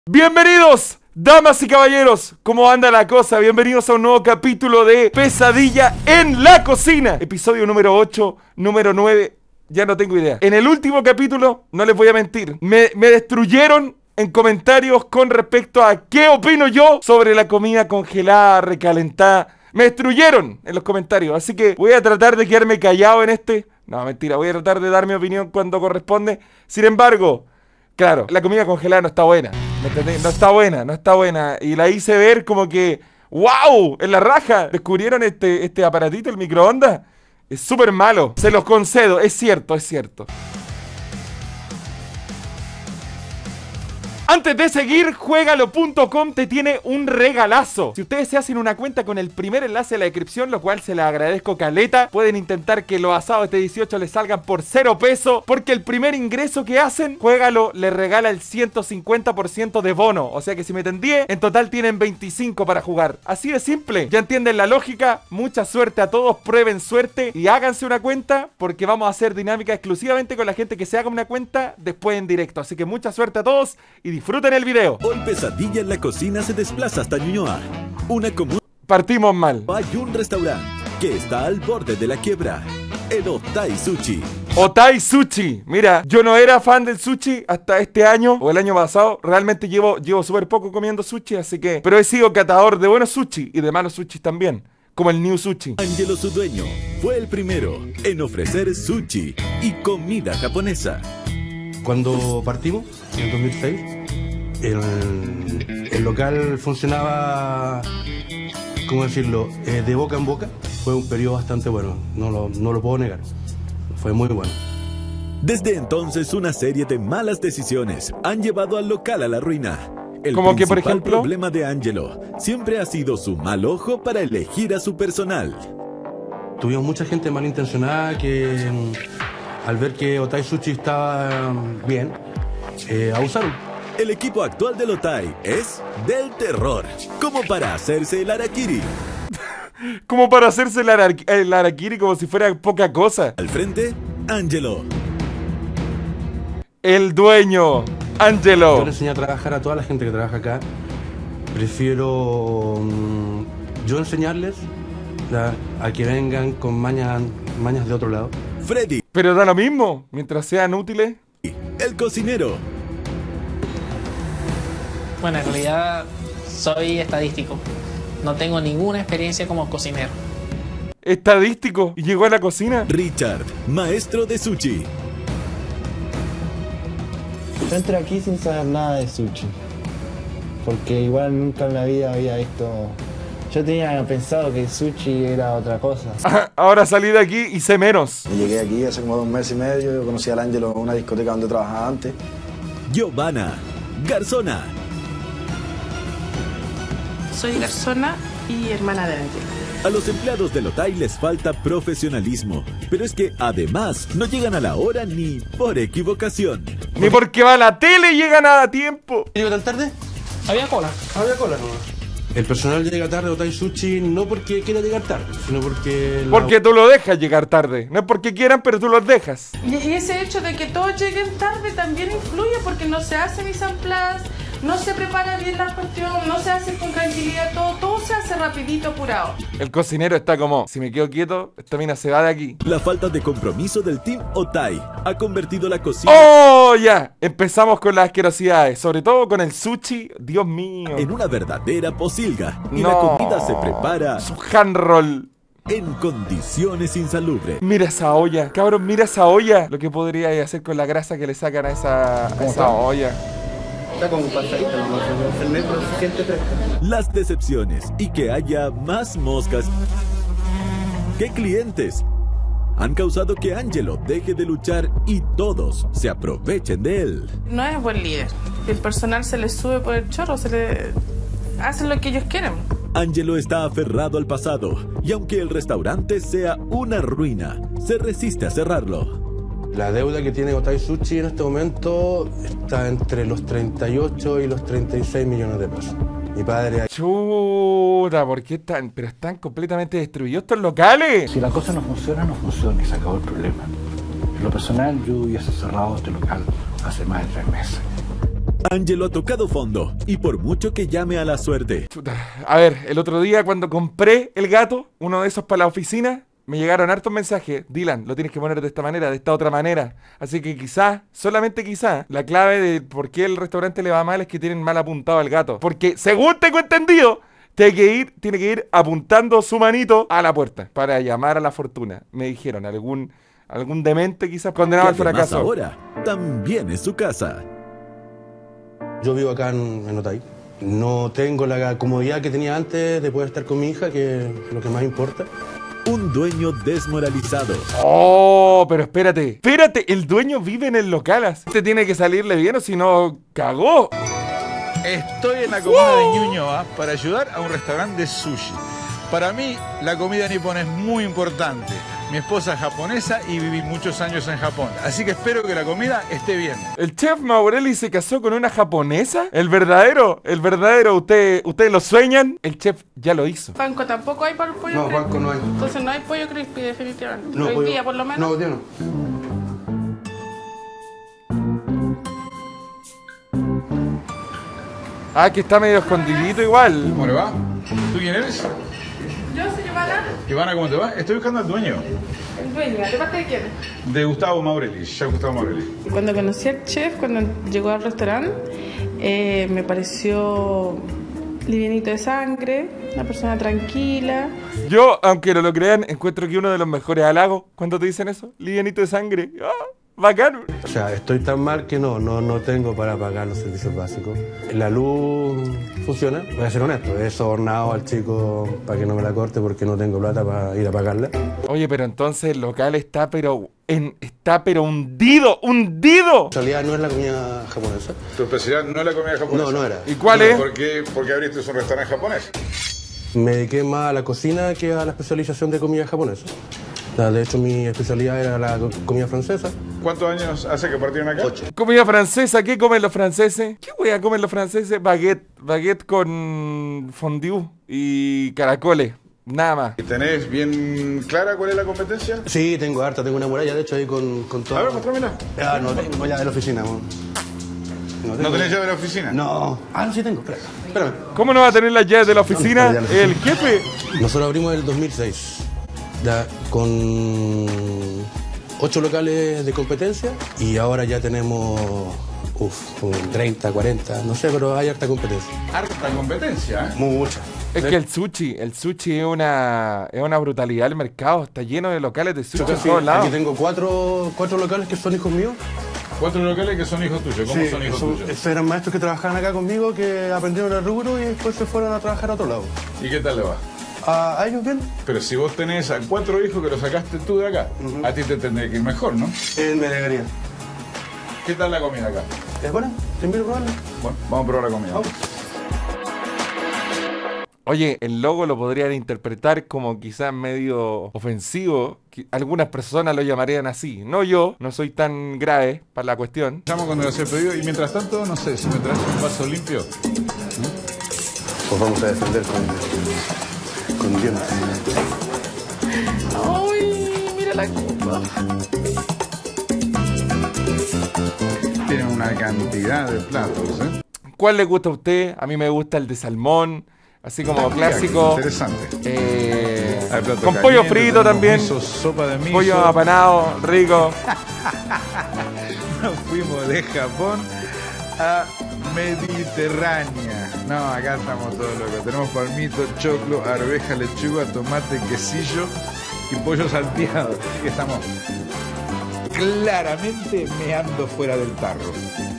Bienvenidos, damas y caballeros, ¿cómo anda la cosa? Bienvenidos a un nuevo capítulo de Pesadilla en la Cocina. Episodio número 8, número 9, ya no tengo idea. En el último capítulo, no les voy a mentir, me destruyeron en comentarios con respecto a qué opino yo sobre la comida congelada, recalentada. Me destruyeron en los comentarios, así que voy a tratar de quedarme callado en este. No, mentira, voy a tratar de dar mi opinión cuando corresponde. Sin embargo, claro, la comida congelada no está buena. ¿Me entendés? No está buena. Y la hice ver como que, ¡wow! En la raja. Descubrieron este aparatito, el microondas. Es súper malo. Se los concedo, es cierto. Antes de seguir, Juegalo.com te tiene un regalazo. Si ustedes se hacen una cuenta con el primer enlace de la descripción, lo cual se les agradezco caleta, pueden intentar que los asados este 18 les salgan por 0 pesos, porque el primer ingreso que hacen, Juegalo les regala el 150% de bono. O sea que si meten 10, en total tienen 25 para jugar. Así de simple. Ya entienden la lógica. Mucha suerte a todos, prueben suerte y háganse una cuenta, porque vamos a hacer dinámica exclusivamente con la gente que se haga una cuenta después en directo. Así que mucha suerte a todos y disfruten el video. Hoy Pesadilla en la Cocina se desplaza hasta Ñuñoa, una comuna. Partimos mal. Hay un restaurante que está al borde de la quiebra, el Otai Sushi. Otai Sushi. Mira, yo no era fan del sushi hasta este año o el año pasado. Realmente llevo súper poco comiendo sushi, así que... Pero he sido catador de buenos sushi y de malos sushi también, como el New Sushi. Angelo, su dueño, fue el primero en ofrecer sushi y comida japonesa. Cuando partimos, en 2006, el local funcionaba, ¿cómo decirlo?, de boca en boca. Fue un periodo bastante bueno, no lo puedo negar. Fue muy bueno. Desde entonces, una serie de malas decisiones han llevado al local a la ruina. El como que, por principal ejemplo, problema de Angelo siempre ha sido su mal ojo para elegir a su personal. Tuvimos mucha gente malintencionada que, al ver que Otai Sushi estaba bien, abusaron. El equipo actual del Otai es del terror, como para hacerse el harakiri. Como para hacerse el harakiri como si fuera poca cosa. Al frente, Angelo. El dueño, Angelo. Yo le enseñé a trabajar a toda la gente que trabaja acá. Prefiero yo enseñarles a que vengan con mañas de otro lado. Freddy. Pero da lo mismo, mientras sean útiles. El cocinero. Bueno, en realidad soy estadístico. No tengo ninguna experiencia como cocinero. Estadístico. ¿Y llegó a la cocina? Richard, maestro de sushi. Yo entré aquí sin saber nada de sushi, porque igual nunca en la vida había visto... Yo tenía pensado que sushi era otra cosa. Ahora salí de aquí y sé menos. Llegué aquí hace como 2 meses y medio. Yo conocí al Ángelo en una discoteca donde trabajaba antes. Giovanna, garzona. Soy garzona y hermana de Ángelo. A los empleados del Otai les falta profesionalismo, pero es que además no llegan a la hora ni por equivocación. Ni porque va a la tele y llegan a tiempo. ¿Llegó tan tarde? Había cola. Había cola nomás. El personal llega tarde a Otai Sushi no porque quiera llegar tarde, sino porque... Porque tú lo dejas llegar tarde. No es porque quieran, pero tú los dejas. Y ese hecho de que todos lleguen tarde también influye porque no se hace mise en place, no se prepara bien la cuestión, no se hace con tranquilidad, todo se hace rapidito, apurado. El cocinero está como, si me quedo quieto, esta mina se va de aquí. La falta de compromiso del Team Otai ha convertido la cocina... ¡Oh, ya! Empezamos con las asquerosidades, sobre todo con el sushi. Dios mío. en una verdadera posilga. Y No. la comida se prepara Su hand roll. en condiciones insalubres. Mira esa olla, cabrón, mira esa olla. Lo que podría hacer con la grasa que le sacan a esa olla. Está como pasadita, no se siente fresca. Las decepciones y que haya más moscas que clientes han causado que Angelo deje de luchar y todos se aprovechen de él. No es buen líder. El personal se le sube por el chorro, se le hacen lo que ellos quieren. Angelo está aferrado al pasado y aunque el restaurante sea una ruina, se resiste a cerrarlo. La deuda que tiene Otai Sushi en este momento está entre los 38 y los 36 millones de pesos. Mi padre... Chuta, ¿por qué están? Pero están completamente destruidos estos locales. Si la cosa no funciona, no funciona y se acabó el problema. En lo personal, yo hubiese cerrado este local hace más de 3 meses. Angelo ha tocado fondo y por mucho que llame a la suerte, Chuta. A ver, el otro día cuando compré el gato, uno de esos para la oficina, me llegaron hartos mensajes. Dylan, lo tienes que poner de esta manera, de esta otra manera. Así que quizás, solamente quizás, la clave de por qué el restaurante le va mal es que tienen mal apuntado al gato. Porque, según tengo entendido, tiene que ir apuntando su manito a la puerta para llamar a la fortuna. Me dijeron, algún demente quizás condenado al que además fracaso. ahora también es su casa. Yo vivo acá en Otay. No tengo la comodidad que tenía antes de poder estar con mi hija, que es lo que más importa. Un dueño desmoralizado. Oh, pero espérate, el dueño vive en el local. Este tiene que salirle bien o si no, cagó. Estoy en la comuna de Ñuñoa para ayudar a un restaurante de sushi. Para mí, la comida nipona es muy importante. Mi esposa es japonesa y viví muchos años en Japón. Así que espero que la comida esté bien. ¿El chef Maurelli se casó con una japonesa? ¿El verdadero? ¿Ustedes lo sueñan? El chef ya lo hizo. Panko tampoco hay para el pollo No, crispy. Panko no hay. Entonces no hay pollo crispy, definitivamente. No, Hoy pollo- día, por lo menos. No, hoy día no. Ah, que está medio escondidito igual. ¿Cómo le va? ¿Tú quién eres? Yo soy Ivana, Ivana, ¿cómo te va? Estoy buscando al dueño. el dueño. ¿De parte de quién? De Gustavo Maurelli, ya Gustavo Maurelli. Cuando conocí al chef, cuando llegó al restaurante, me pareció livianito de sangre, una persona tranquila. Yo, aunque no lo crean, encuentro que uno de los mejores halagos cuando te dicen eso, livianito de sangre. ¡Ah! Bacán. O sea, estoy tan mal que no tengo para pagar los servicios básicos. La luz funciona, voy a ser honesto, he sobornado al chico para que no me la corte porque no tengo plata para ir a pagarla. Oye, pero entonces el local está hundido. En realidad no es la comida japonesa. ¿Tu especialidad no es la comida japonesa? No era. ¿Y cuál es? ¿Por qué abriste un restaurante japonés? Me dediqué más a la cocina que a la especialización de comida japonesa. De hecho, mi especialidad era la comida francesa. ¿Cuántos años hace que partieron acá? 8. Comida francesa, ¿qué comen los franceses? ¿Qué wea comen los franceses? Baguette con fondue y caracoles. Nada más. ¿Y tenés bien clara cuál es la competencia? Sí, tengo harta, tengo una muralla, de hecho, ahí con todo. A ver, mostrámela. Ah, no tengo llave de la oficina, amor. ¿No tenés llave de la oficina? No. Ah, no, sí tengo, espérame. ¿Cómo no va a tener las llaves de la oficina? No, ya El jefe. Nosotros abrimos en el 2006, ya, con 8 locales de competencia y ahora ya tenemos, como 30, 40, no sé, pero hay harta competencia. Harta competencia, ¿eh? Mucha. Es que el sushi es una brutalidad del mercado. Está lleno de locales de sushi en Sí, todos lados. aquí tengo cuatro locales que son hijos míos. 4 locales que son hijos tuyos. ¿Cómo son hijos tuyos? Esos eran maestros que trabajaban acá conmigo, que aprendieron el rubro y después se fueron a trabajar a otro lado. ¿Y qué tal le va? ¿A ellos bien? Pero si vos tenés a 4 hijos que los sacaste tú de acá, a ti te tendría que ir mejor, ¿no? Me alegraría. ¿Qué tal la comida acá? ¿Es buena? ¿Te invito a probarla? Bueno, vamos a probar la comida. Vamos. Oye, el logo lo podrían interpretar como quizás medio ofensivo. Algunas personas lo llamarían así. No yo, no soy tan grave para la cuestión. Llamo cuando le hacía el pedido y mientras tanto, no sé, si me traes un vaso limpio. Pues vamos a defender con dientes. ¡Ay! Mira la copa. Tienen una cantidad de platos, ¿eh? ¿Cuál le gusta a usted? A mí me gusta el de salmón, así como clásico. Interesante. Hay plato Con caliente, pollo frito tenemos también. miso, sopa de miso. Pollo apanado, rico. Nos fuimos de Japón a Mediterránea. No, acá estamos todos locos. Tenemos palmito, choclo, arveja, lechuga, tomate, quesillo y pollo salteado. Así que estamos claramente meando fuera del tarro.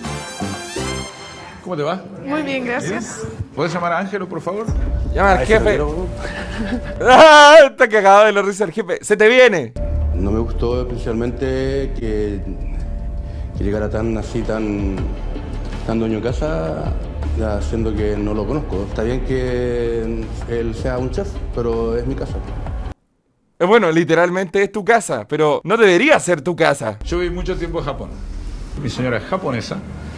¿Cómo te va? Muy bien, gracias. ¿Puedes llamar a Ángelo, por favor? Llama al jefe. ¡Ah! Está cagado de la risa el jefe. ¡Se te viene! No me gustó especialmente que llegara tan dueño de casa, ya siendo que no lo conozco. Está bien que él sea un chef, pero es mi casa. Bueno, literalmente es tu casa, pero no debería ser tu casa. Yo viví mucho tiempo en Japón. Mi señora es japonesa.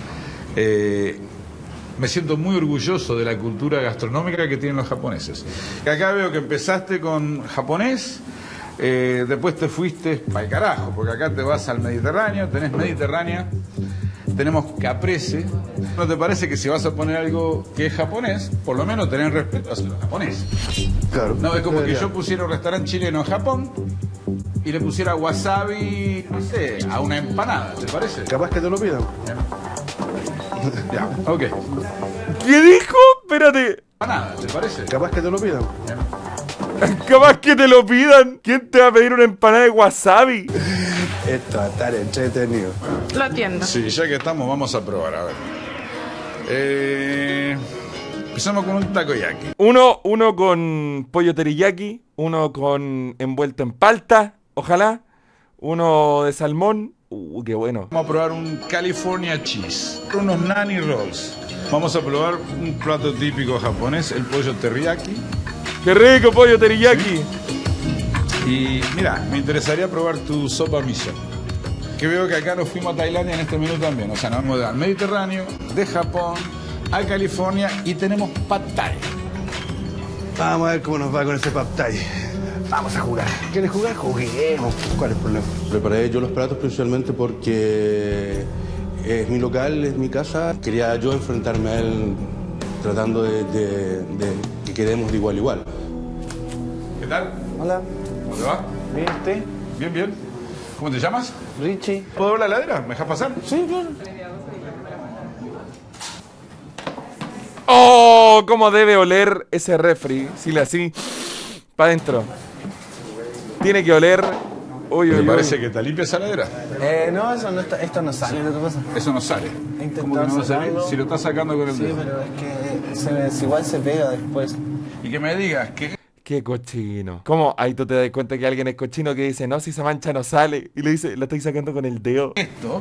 Me siento muy orgulloso de la cultura gastronómica que tienen los japoneses. Acá veo que empezaste con japonés, después te fuiste para el carajo, porque acá te vas al Mediterráneo, tenés Mediterránea, tenemos caprese. ¿No te parece que si vas a poner algo que es japonés, por lo menos tener respeto a los japoneses? Claro. No, es como que yo pusiera un restaurante chileno en Japón y le pusiera wasabi, no sé, a una empanada, ¿te parece? Capaz que te lo pidan. Ya, ok. ¿Qué dijo? Espérate. Empanada, ¿te parece? Capaz que te lo pidan. Capaz que te lo pidan. ¿Quién te va a pedir una empanada de wasabi? Esto va a estar entretenido. La tienda. Sí, ya que estamos, vamos a probar, a ver. Empezamos con un takoyaki. Uno con pollo teriyaki, uno con envuelto en palta, ojalá. Uno de salmón. Qué bueno. Vamos a probar un California Cheese, unos nani rolls. Vamos a probar un plato típico japonés, el pollo teriyaki. ¡Qué rico pollo teriyaki! Y mira, me interesaría probar tu sopa miso. Que veo que acá nos fuimos a Tailandia en este menú también. O sea, nos vamos al Mediterráneo, de Japón, a California y tenemos pad thai. Vamos a ver cómo nos va con ese pad thai. Vamos a jugar. ¿Quieres jugar? Juguemos. ¿Cuál es el problema? Preparé yo los platos principalmente porque es mi local, es mi casa. Quería yo enfrentarme a él tratando de que quedemos de igual a igual. ¿Qué tal? Hola. ¿Cómo te va? ¿Bien usted? Bien, bien. ¿Cómo te llamas? Richie. ¿Puedo ver la heladera? ¿Me dejas pasar? Sí, claro. ¡Oh! ¿Cómo debe oler ese refri? Si le así, para adentro. Tiene que oler. Uy, ¿Te uy, parece uy. que está limpia esa heladera? No, eso no está, esto no sale, ¿qué pasa? Eso no sale. He intentado ¿Cómo que no va a salir? sacarlo. Si lo estás sacando con el Sí, dedo. pero es que igual se pega después. Y que me digas que Qué cochino. ¿Cómo? Ahí tú te das cuenta que alguien es cochino que dice, no, si esa mancha no sale. Y le dice, la estoy sacando con el dedo. esto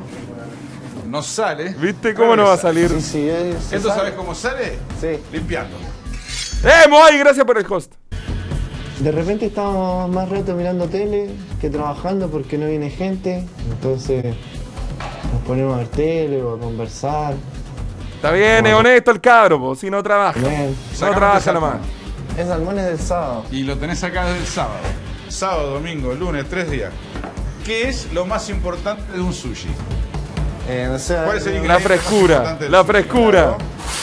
no sale. ¿Viste cómo no va a salir? Sí, sí, se ¿Esto sabe. sabes cómo sale? Sí. Limpiando. Moai! Gracias por el host. De repente estábamos más rato mirando tele que trabajando porque no viene gente. Entonces nos ponemos a ver tele o a conversar. Está bien, es honesto el cabro, po. Si no trabaja. Bien. No trabaja nomás. Es salmones del sábado. Y lo tenés acá desde el sábado. Sábado, domingo, lunes, 3 días. ¿Qué es lo más importante de un sushi? No sé, ¿Cuál es el La ingrediente más frescura. importante del La sushi? frescura.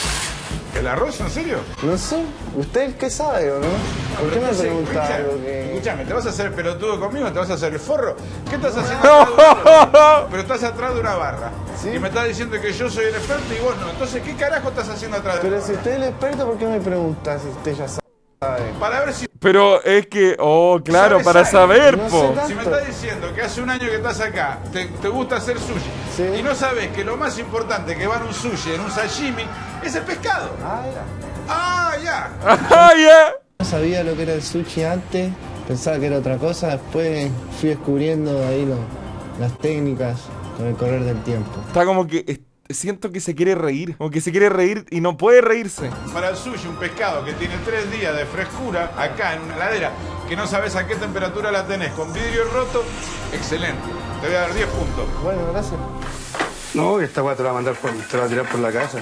¿El arroz? ¿En serio? no sé, ¿usted qué sabe o no? ¿Por qué me Entonces, pregunta escucha, algo que...? Escúchame, ¿te vas a hacer el pelotudo conmigo? ¿Te vas a hacer el forro? ¿Qué estás haciendo atrás pero estás atrás de una barra. ¿Sí? Y me estás diciendo que yo soy el experto y vos no. Entonces, ¿qué carajo estás haciendo atrás de Pero una si barra? usted es el experto, ¿por qué me pregunta si usted ya sabe? Para ver si... Pero es que, claro, ¿Sabes para algo? saber, No po. sé tanto. Si me estás diciendo que hace un año que estás acá, te gusta hacer sushi, Sí. y no sabes que lo más importante que va en un sushi, en un sashimi, es el pescado. Ah, ya. ¡Ah, ya! ¡Ah, ya! No sabía lo que era el sushi antes, pensaba que era otra cosa, después fui descubriendo ahí las técnicas con el correr del tiempo. Está como que siento que se quiere reír. Como que se quiere reír y no puede reírse. Para el sushi, un pescado que tiene 3 días de frescura acá en una heladera, que no sabes a qué temperatura la tenés, con vidrio roto, excelente. Te voy a dar 10 puntos. Bueno, gracias. No, esta weá te la va a mandar te la va a tirar por la casa.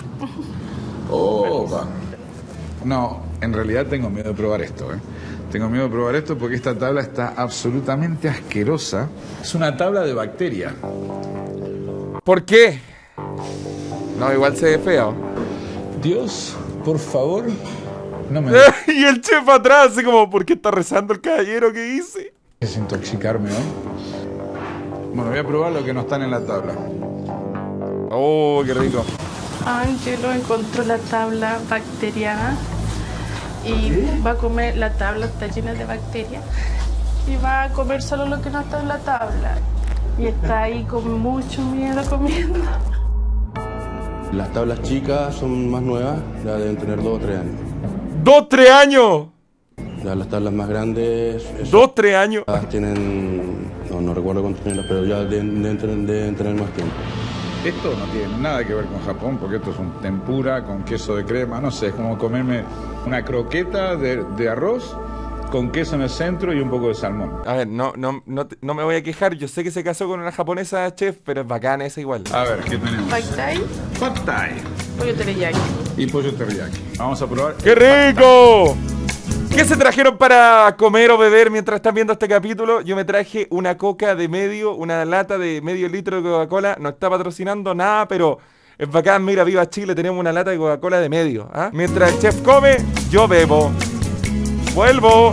Opa. No, en realidad tengo miedo de probar esto, Tengo miedo de probar esto porque esta tabla está absolutamente asquerosa. Es una tabla de bacteria. ¿Por qué? No, igual se ve feo. Dios, por favor, no me Y el chef atrás, así como, ¿por qué está rezando el caballero que hice? dejes intoxicarme hoy. Bueno, voy a probar lo que no están en la tabla. Oh, qué rico. Angelo encontró la tabla bacteriana y va a comer, la tabla está llena de bacterias y va a comer solo lo que no está en la tabla. Y está ahí con mucho miedo comiendo. Las tablas chicas son más nuevas, ya deben tener 2 o 3 años. 2, 3 años. Ya las tablas más grandes 2, 3 años. tienen, no recuerdo cuántos tienen, pero ya deben tener más tiempo. Esto no tiene nada que ver con Japón, porque esto es un tempura con queso de crema, no sé, es como comerme una croqueta de arroz con queso en el centro y un poco de salmón. A ver, no me voy a quejar. Yo sé que se casó con una japonesa chef, pero es bacana esa igual. A ver, ¿qué tenemos? Pad Thai, Pad Thai pollo teriyaki. y pollo teriyaki. Vamos a probar. ¡Qué rico! ¿Qué se trajeron para comer o beber mientras están viendo este capítulo? Yo me traje una coca de medio, una lata de medio litro de Coca-Cola. No está patrocinando nada, pero es bacán. Mira, viva Chile, tenemos una lata de Coca-Cola de medio. ¿Ah? Mientras el chef come, yo bebo. Vuelvo.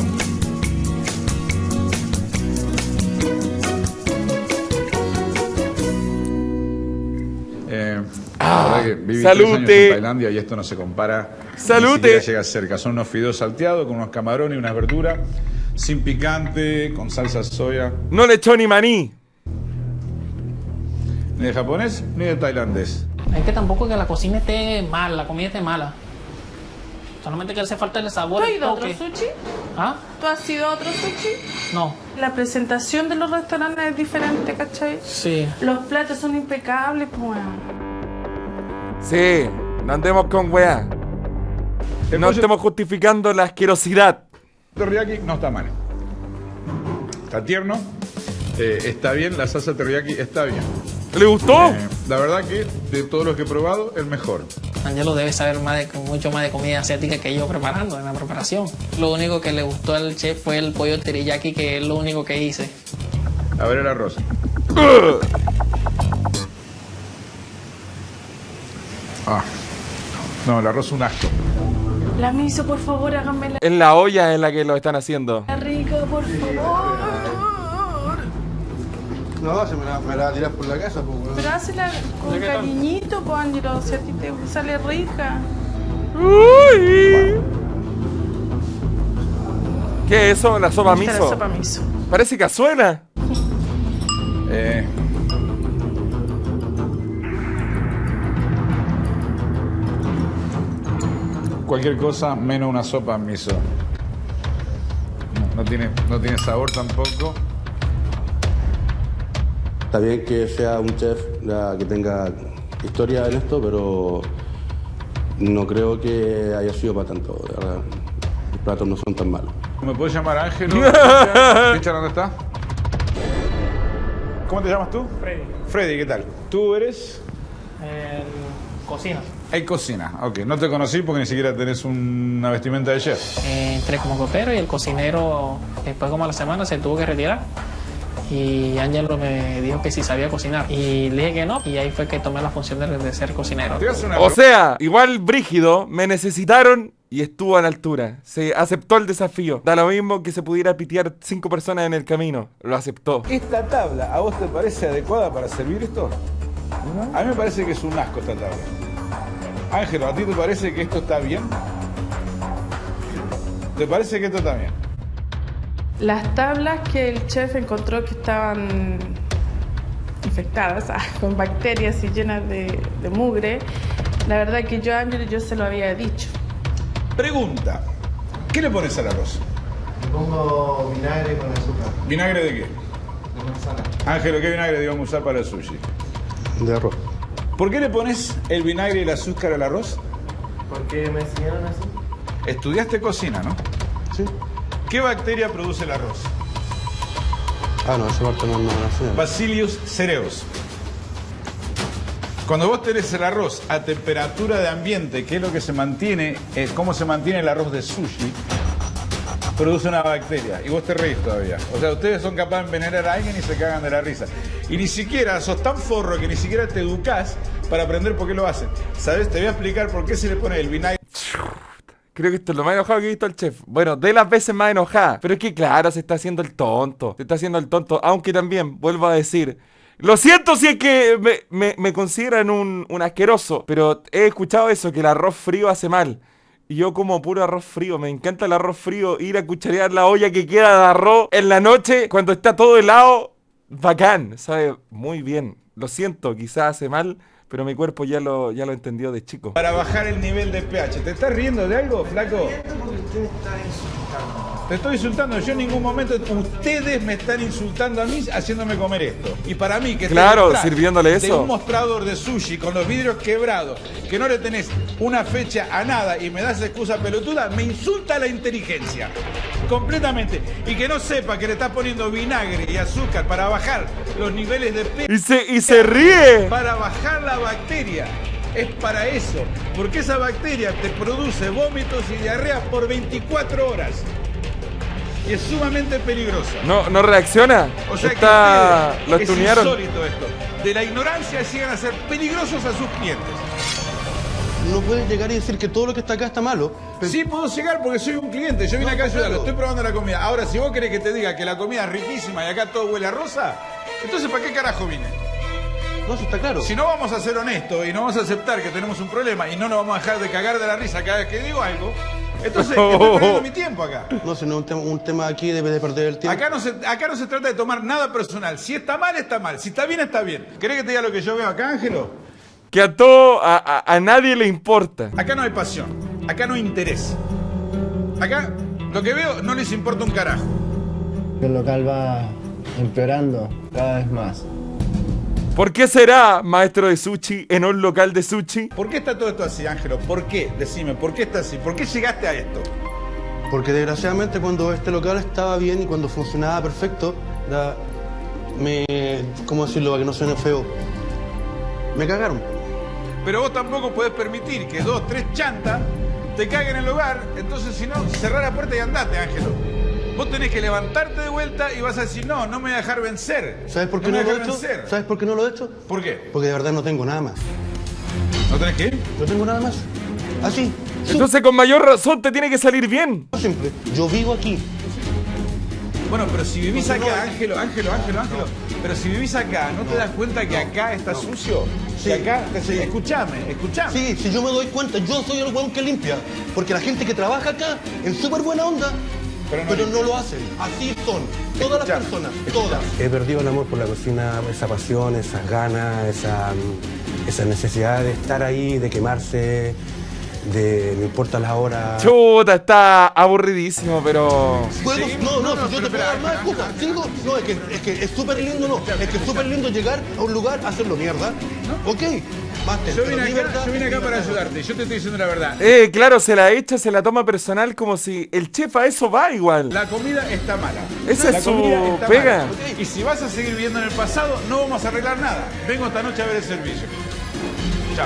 La verdad que viví 3 salute. años en Tailandia y esto no se compara. Salute. Ni siquiera llega cerca. Son unos fideos salteados con unos camarones y unas verduras, sin picante, con salsa soya. No le echó ni maní. Ni de japonés ni de tailandés. Es que tampoco que la cocina esté mala, la comida esté mala. Solamente que hace falta el sabor. ¿Tú has el ido a otro toque. sushi? ¿Ah? ¿Tú has ido a otro sushi? No. La presentación de los restaurantes es diferente, ¿cachai? Sí. Los platos son impecables, pues. Sí, no andemos con weá. El No pollo estemos justificando la asquerosidad. teriyaki no está mal. Está tierno, está bien, la salsa teriyaki está bien. ¿Le gustó? La verdad que de todos los que he probado, el mejor. Angelo debe saber mucho más de comida asiática que yo preparando, en la preparación. Lo único que le gustó al chef fue el pollo teriyaki, que es lo único que hice. A ver el arroz. No, el arroz es un asco. La miso, por favor, háganme En la olla en la que lo están haciendo. la rica, por favor. No, se me la va a tirar por la casa, pues, weón. Pero hácela con cariñito, pues, Angelo, si a ti te sale rica. Uy. ¿Qué es eso? ¿La sopa Esta es miso? la sopa miso. Parece cazuela. Cualquier cosa menos una sopa miso. No tiene sabor tampoco. Está bien que sea un chef que tenga historia en esto, pero no creo que haya sido para tanto, de verdad. Los platos no son tan malos. ¿Me puedes llamar Ángelo? Richard, ¿dónde está? ¿Cómo te llamas tú? Freddy. Freddy, ¿qué tal? ¿Tú eres? Cocina. Hay cocina, ok. No te conocí porque ni siquiera tenés una vestimenta de chef. Entré como copero y el cocinero, después como a la semana, se tuvo que retirar. Y Angelo me dijo que si sabía cocinar. Y le dije que no. Y ahí fue que tomé la función de ser cocinero. Te voy a hacer una O sea, igual brígido, me necesitaron y estuvo a la altura. Se aceptó el desafío. Da lo mismo que se pudiera pitear 5 personas en el camino. Lo aceptó. ¿Esta tabla a vos te parece adecuada para servir esto? A mí me parece que es un asco esta tabla. Ángelo, ¿a ti te parece que esto está bien? ¿Te parece que esto está bien? Las tablas que el chef encontró que estaban infectadas, con bacterias y llenas de mugre, la verdad que yo se lo había dicho. Pregunta. ¿Qué le pones al arroz? Le pongo vinagre con azúcar. ¿Vinagre de qué? De manzana. Ángelo, ¿qué vinagre debemos usar para el sushi? De arroz. ¿Por qué le pones el vinagre y el azúcar al arroz? Porque me enseñaron así. Estudiaste cocina, ¿no? Sí. ¿Qué bacteria produce el arroz? Ah, no, esa parte no la sé. Bacillus cereus. Cuando vos tenés el arroz a temperatura de ambiente, que es lo que se mantiene, cómo se mantiene el arroz de sushi, produce una bacteria. Y vos te reís todavía. O sea, ustedes son capaces de envenenar a alguien y se cagan de la risa. Y ni siquiera, sos tan forro que ni siquiera te educás para aprender por qué lo hacen. ¿Sabes? Te voy a explicar por qué se le pone el vinagre. Creo que esto es lo más enojado que he visto el chef. Bueno, de las veces más enojada. Pero es que claro, se está haciendo el tonto. Se está haciendo el tonto. Aunque también, vuelvo a decir, lo siento si es que me consideran un asqueroso. Pero he escuchado eso, que el arroz frío hace mal. Y yo como puro arroz frío. Me encanta el arroz frío. Ir a cucharear la olla que queda de arroz en la noche, cuando está todo helado. Bacán. Sabe muy bien. Lo siento, quizás hace mal, pero mi cuerpo ya lo entendió de chico. Para bajar el nivel de pH. ¿Te estás riendo de algo, flaco? Te estoy insultando. Yo en ningún momento... Ustedes me están insultando a mí haciéndome comer esto. Y para mí, que claro, detrás sirviéndole de eso. un mostrador de sushi con los vidrios quebrados, que no le tenés una fecha a nada y me das excusa pelotuda, me insulta la inteligencia. Completamente. Y que no sepa que le estás poniendo vinagre y azúcar para bajar los niveles de pH. Y se ríe. Para bajar la bacteria. es para eso. Porque esa bacteria te produce vómitos y diarrea por 24 horas. Y es sumamente peligrosa. No reacciona. O sea Lo que estunearon. es insólito esto. De la ignorancia llegan a ser peligrosos a sus clientes. No puedes llegar y decir que todo lo que está acá está malo. Sí puedo llegar porque soy un cliente. Yo vine acá a ayudarlo. Estoy probando la comida. Ahora, si vos querés que te diga que la comida es riquísima y acá todo huele a rosa, entonces ¿para qué carajo vine? No, eso está claro. Si no vamos a ser honestos y no vamos a aceptar que tenemos un problema y no nos vamos a dejar de cagar de la risa cada vez que digo algo, entonces estoy perdiendo mi tiempo acá. No, si no es un tema aquí de perder el tiempo. Acá no se trata de tomar nada personal. Si está mal, está mal. Si está bien, está bien. ¿Querés que te diga lo que yo veo acá, Ángelo? Que a nadie le importa. Acá no hay pasión. Acá no hay interés. Acá lo que veo no les importa un carajo. El local va empeorando cada vez más. ¿Por qué será maestro de sushi en un local de sushi? ¿Por qué está todo esto así, Ángelo? ¿Por qué? Decime, ¿por qué está así? ¿Por qué llegaste a esto? Porque desgraciadamente cuando este local estaba bien y cuando funcionaba perfecto, ¿cómo decirlo para que no suene feo? Me cagaron. Pero vos tampoco podés permitir que 2, 3 chantas te caguen en el hogar. Entonces, si no, cerrá la puerta y andate, Ángelo. Vos tenés que levantarte de vuelta y vas a decir, no me voy a dejar vencer. ¿Sabes por qué no lo he hecho? ¿Sabes por qué no lo he hecho? ¿Por qué? Porque de verdad no tengo nada más. ¿No tenés que ir? No tengo nada más. Así. Entonces con mayor razón te tiene que salir bien. Simple. Yo vivo aquí. Bueno, pero si vivís acá, Ángelo. Pero si vivís acá, ¿no te das cuenta que acá está sucio? Sí. Que acá, escuchame. Sí, si yo me doy cuenta, yo soy el hueón que limpia. Porque la gente que trabaja acá, en súper buena onda, pero no lo hacen. Así son. Todas las personas. Todas. He perdido el amor por la cocina, esa pasión, esas ganas, esa necesidad de estar ahí, de quemarse, de no importa la hora. Chuta, está aburridísimo, pero... ¿Puedo? No, yo te puedo dar más excusas. ¿Sigo? No, es que es súper lindo, no. Es que es súper lindo llegar a un lugar a hacerlo mierda. Ok. Máster, yo vine acá para ayudarte. Yo te estoy diciendo la verdad. Claro, se la echa, se la toma personal como si el chef a eso va igual. La comida está mala. Esa es su pega. Y si vas a seguir viviendo en el pasado, no vamos a arreglar nada. Vengo esta noche a ver el servicio. Chao.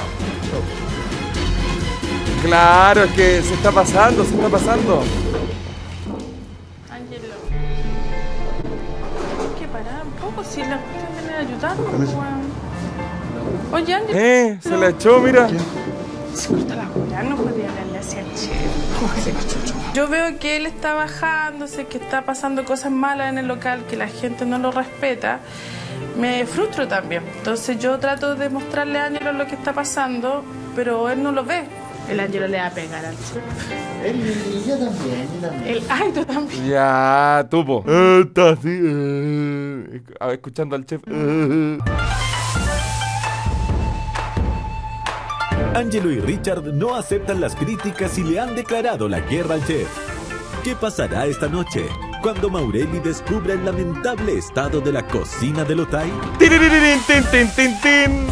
Claro, es que se está pasando. Ángelo. Hay que parar un poco si la cuestión viene a ayudarnos. Oye, Ángelo. Se la echó, mira. Se corta la jura, no podía hablarle así al chef. Yo veo que él está bajándose, que está pasando cosas malas en el local, que la gente no lo respeta. Me frustro también. Entonces yo trato de mostrarle a Ángelo lo que está pasando, pero él no lo ve. El Ángelo le va a pegar al chef. Yo también. Ay, tú también. Ya, tupo. Está así. Escuchando al chef. Angelo y Richard no aceptan las críticas y le han declarado la guerra al chef. ¿Qué pasará esta noche cuando Maureli descubra el lamentable estado de la cocina del Otay? ¡Tin, tin, tin, tin!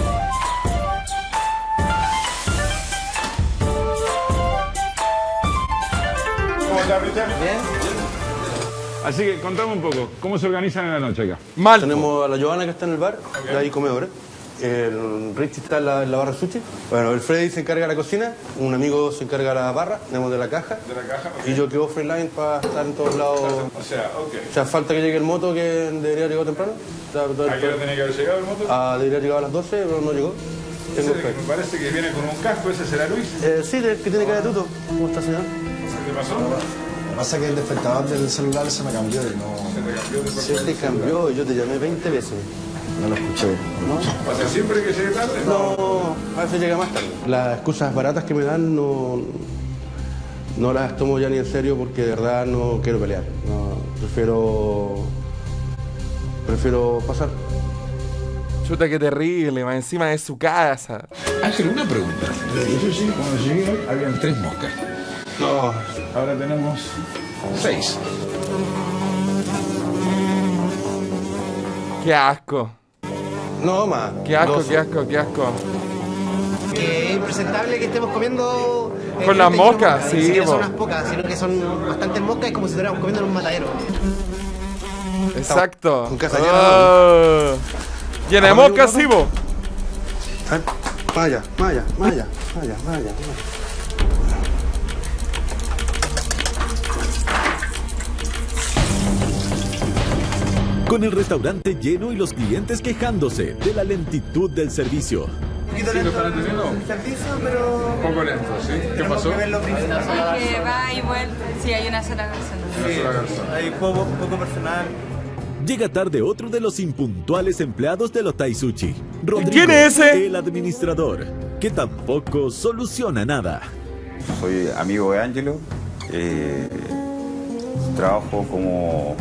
¿Cómo estás, Richard? Bien. Así que contame un poco, ¿cómo se organizan en la noche acá? Mal. Tenemos a la Joana que está en el bar, y ahí comedores. El Richie está en la barra sushi. Bueno, el Freddy se encarga de la cocina, un amigo se encarga de la barra, tenemos de la caja. Okay. Y yo quedo freelance para estar en todos lados. O sea, falta que llegue el moto, que debería llegar temprano. ¿A qué hora tenía que haber llegado el moto? Debería llegar a las 12, pero no llegó. Me parece que viene con un casco, ¿ese será Luis? Sí, el que tiene cara de tuto. ¿Cómo está, señor? ¿Qué pasó? Lo que pasa es que el despertador del celular se me cambió y no... Se te cambió y yo te llamé 20 veces. No lo escuché. ¿No? ¿Pasa siempre que llegue tarde? No, a veces llega más tarde. Las excusas baratas que me dan no las tomo ya ni en serio porque de verdad no quiero pelear. No, prefiero pasar. Chuta, qué terrible, más encima de su casa. Ángel, una pregunta. Cuando llegué hoy habían 3 moscas. No, ahora tenemos 6. Qué asco. No, más. Qué asco, qué asco, qué asco. Que es impresentable que estemos comiendo... Con las moscas, sí. Ni siquiera son unas pocas, sino que son bastantes moscas, es como si estuviéramos comiendo en un matadero. Exacto. Con casa llena de moscas, sí, vos. Vaya. Con el restaurante lleno y los clientes quejándose de la lentitud del servicio. ¿Sí lo están atendiendo? El servicio, pero... Un poco lento, ¿sí? ¿Qué pasó? Que va y vuelve. Sí, hay una sola persona. Hay poco personal. Llega tarde otro de los impuntuales empleados del Otai Sushi. Rodrigo, ¿quién es ese? El administrador, que tampoco soluciona nada. Soy amigo de Ángelo. Trabajo como...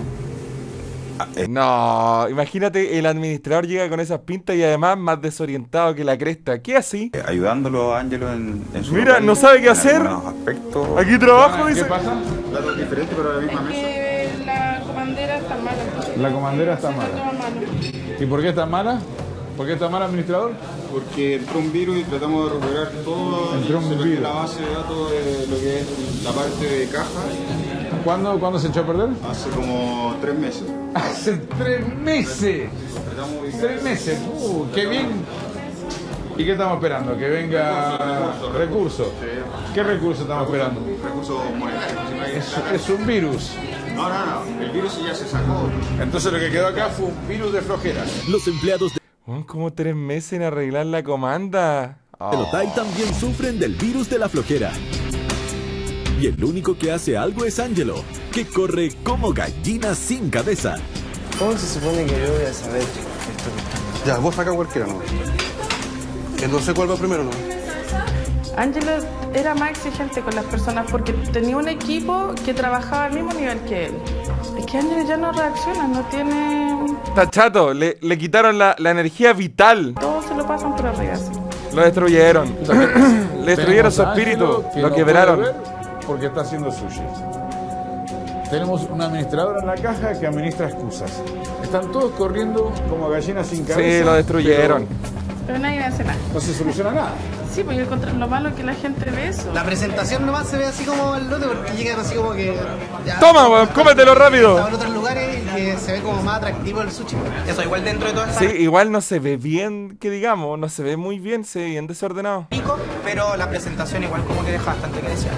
No, imagínate, el administrador llega con esas pintas y además más desorientado que la cresta. ¿Qué así? ayudándolo a Ángelo en su Mira, local, no sabe qué en hacer. algunos aspectos. Aquí trabajo, ¿Qué dice. pasa? Platos diferentes para la misma mesa. Que la comandera está mala. La comandera está mala. ¿Y por qué está mala? ¿Por qué está mala, administrador? Porque entró un virus y tratamos de recuperar todo la base de datos de lo que es la parte de caja. ¿Cuándo se echó a perder? Hace como 3 meses. ¡Hace 3 meses! 3 meses, ¡qué bien! ¿Y qué estamos esperando? ¿Que venga recurso? ¿Qué recurso estamos esperando? Recurso Es un virus. No, el virus ya se sacó. Entonces lo que quedó acá fue un virus de flojera. Los empleados Como 3 meses en arreglar la comanda. del Otai también sufren del virus de la flojera. Y el único que hace algo es Ángelo, que corre como gallina sin cabeza. ¿Cómo se supone que yo voy a saber esto que están? Ya, vos saca cualquiera, ¿no? Entonces, ¿cuál va primero, no? Ángelo era más exigente con las personas porque tenía un equipo que trabajaba al mismo nivel que él. Es que Ángelo ya no reacciona, no tiene... Está chato, le quitaron la energía vital. Todos se lo pasan por arriba, así. Lo destruyeron. Le destruyeron su espíritu. Lo quebraron. Porque está haciendo sushi. Tenemos una administradora en la caja que administra excusas. Están todos corriendo como gallinas sin cabeza. Sí, lo destruyeron. Pero nadie hace nada. No se soluciona nada. Sí, porque lo malo es que la gente ve eso. La presentación nomás se ve así como el lote porque llegan así como que... ya, Toma, weón, cómetelo rápido. Estaba en otros lugares y que se ve como más atractivo el sushi. Eso igual dentro de toda esta... Sí, igual no se ve bien, que digamos, no se ve muy bien, se ve bien desordenado. Rico, pero la presentación igual como que deja bastante que desear.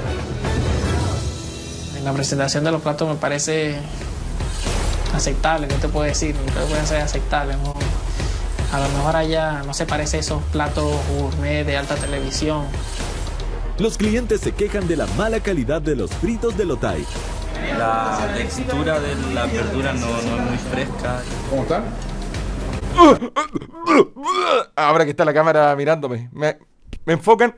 La presentación de los platos me parece aceptable, ¿qué te puedo decir? Creo que puede ser aceptable, ¿no? A lo mejor allá no se parece a esos platos gourmet de alta televisión. Los clientes se quejan de la mala calidad de los fritos del Otai. La textura de la verdura no es muy fresca. ¿Cómo están? Ahora que está la cámara mirándome, me enfocan.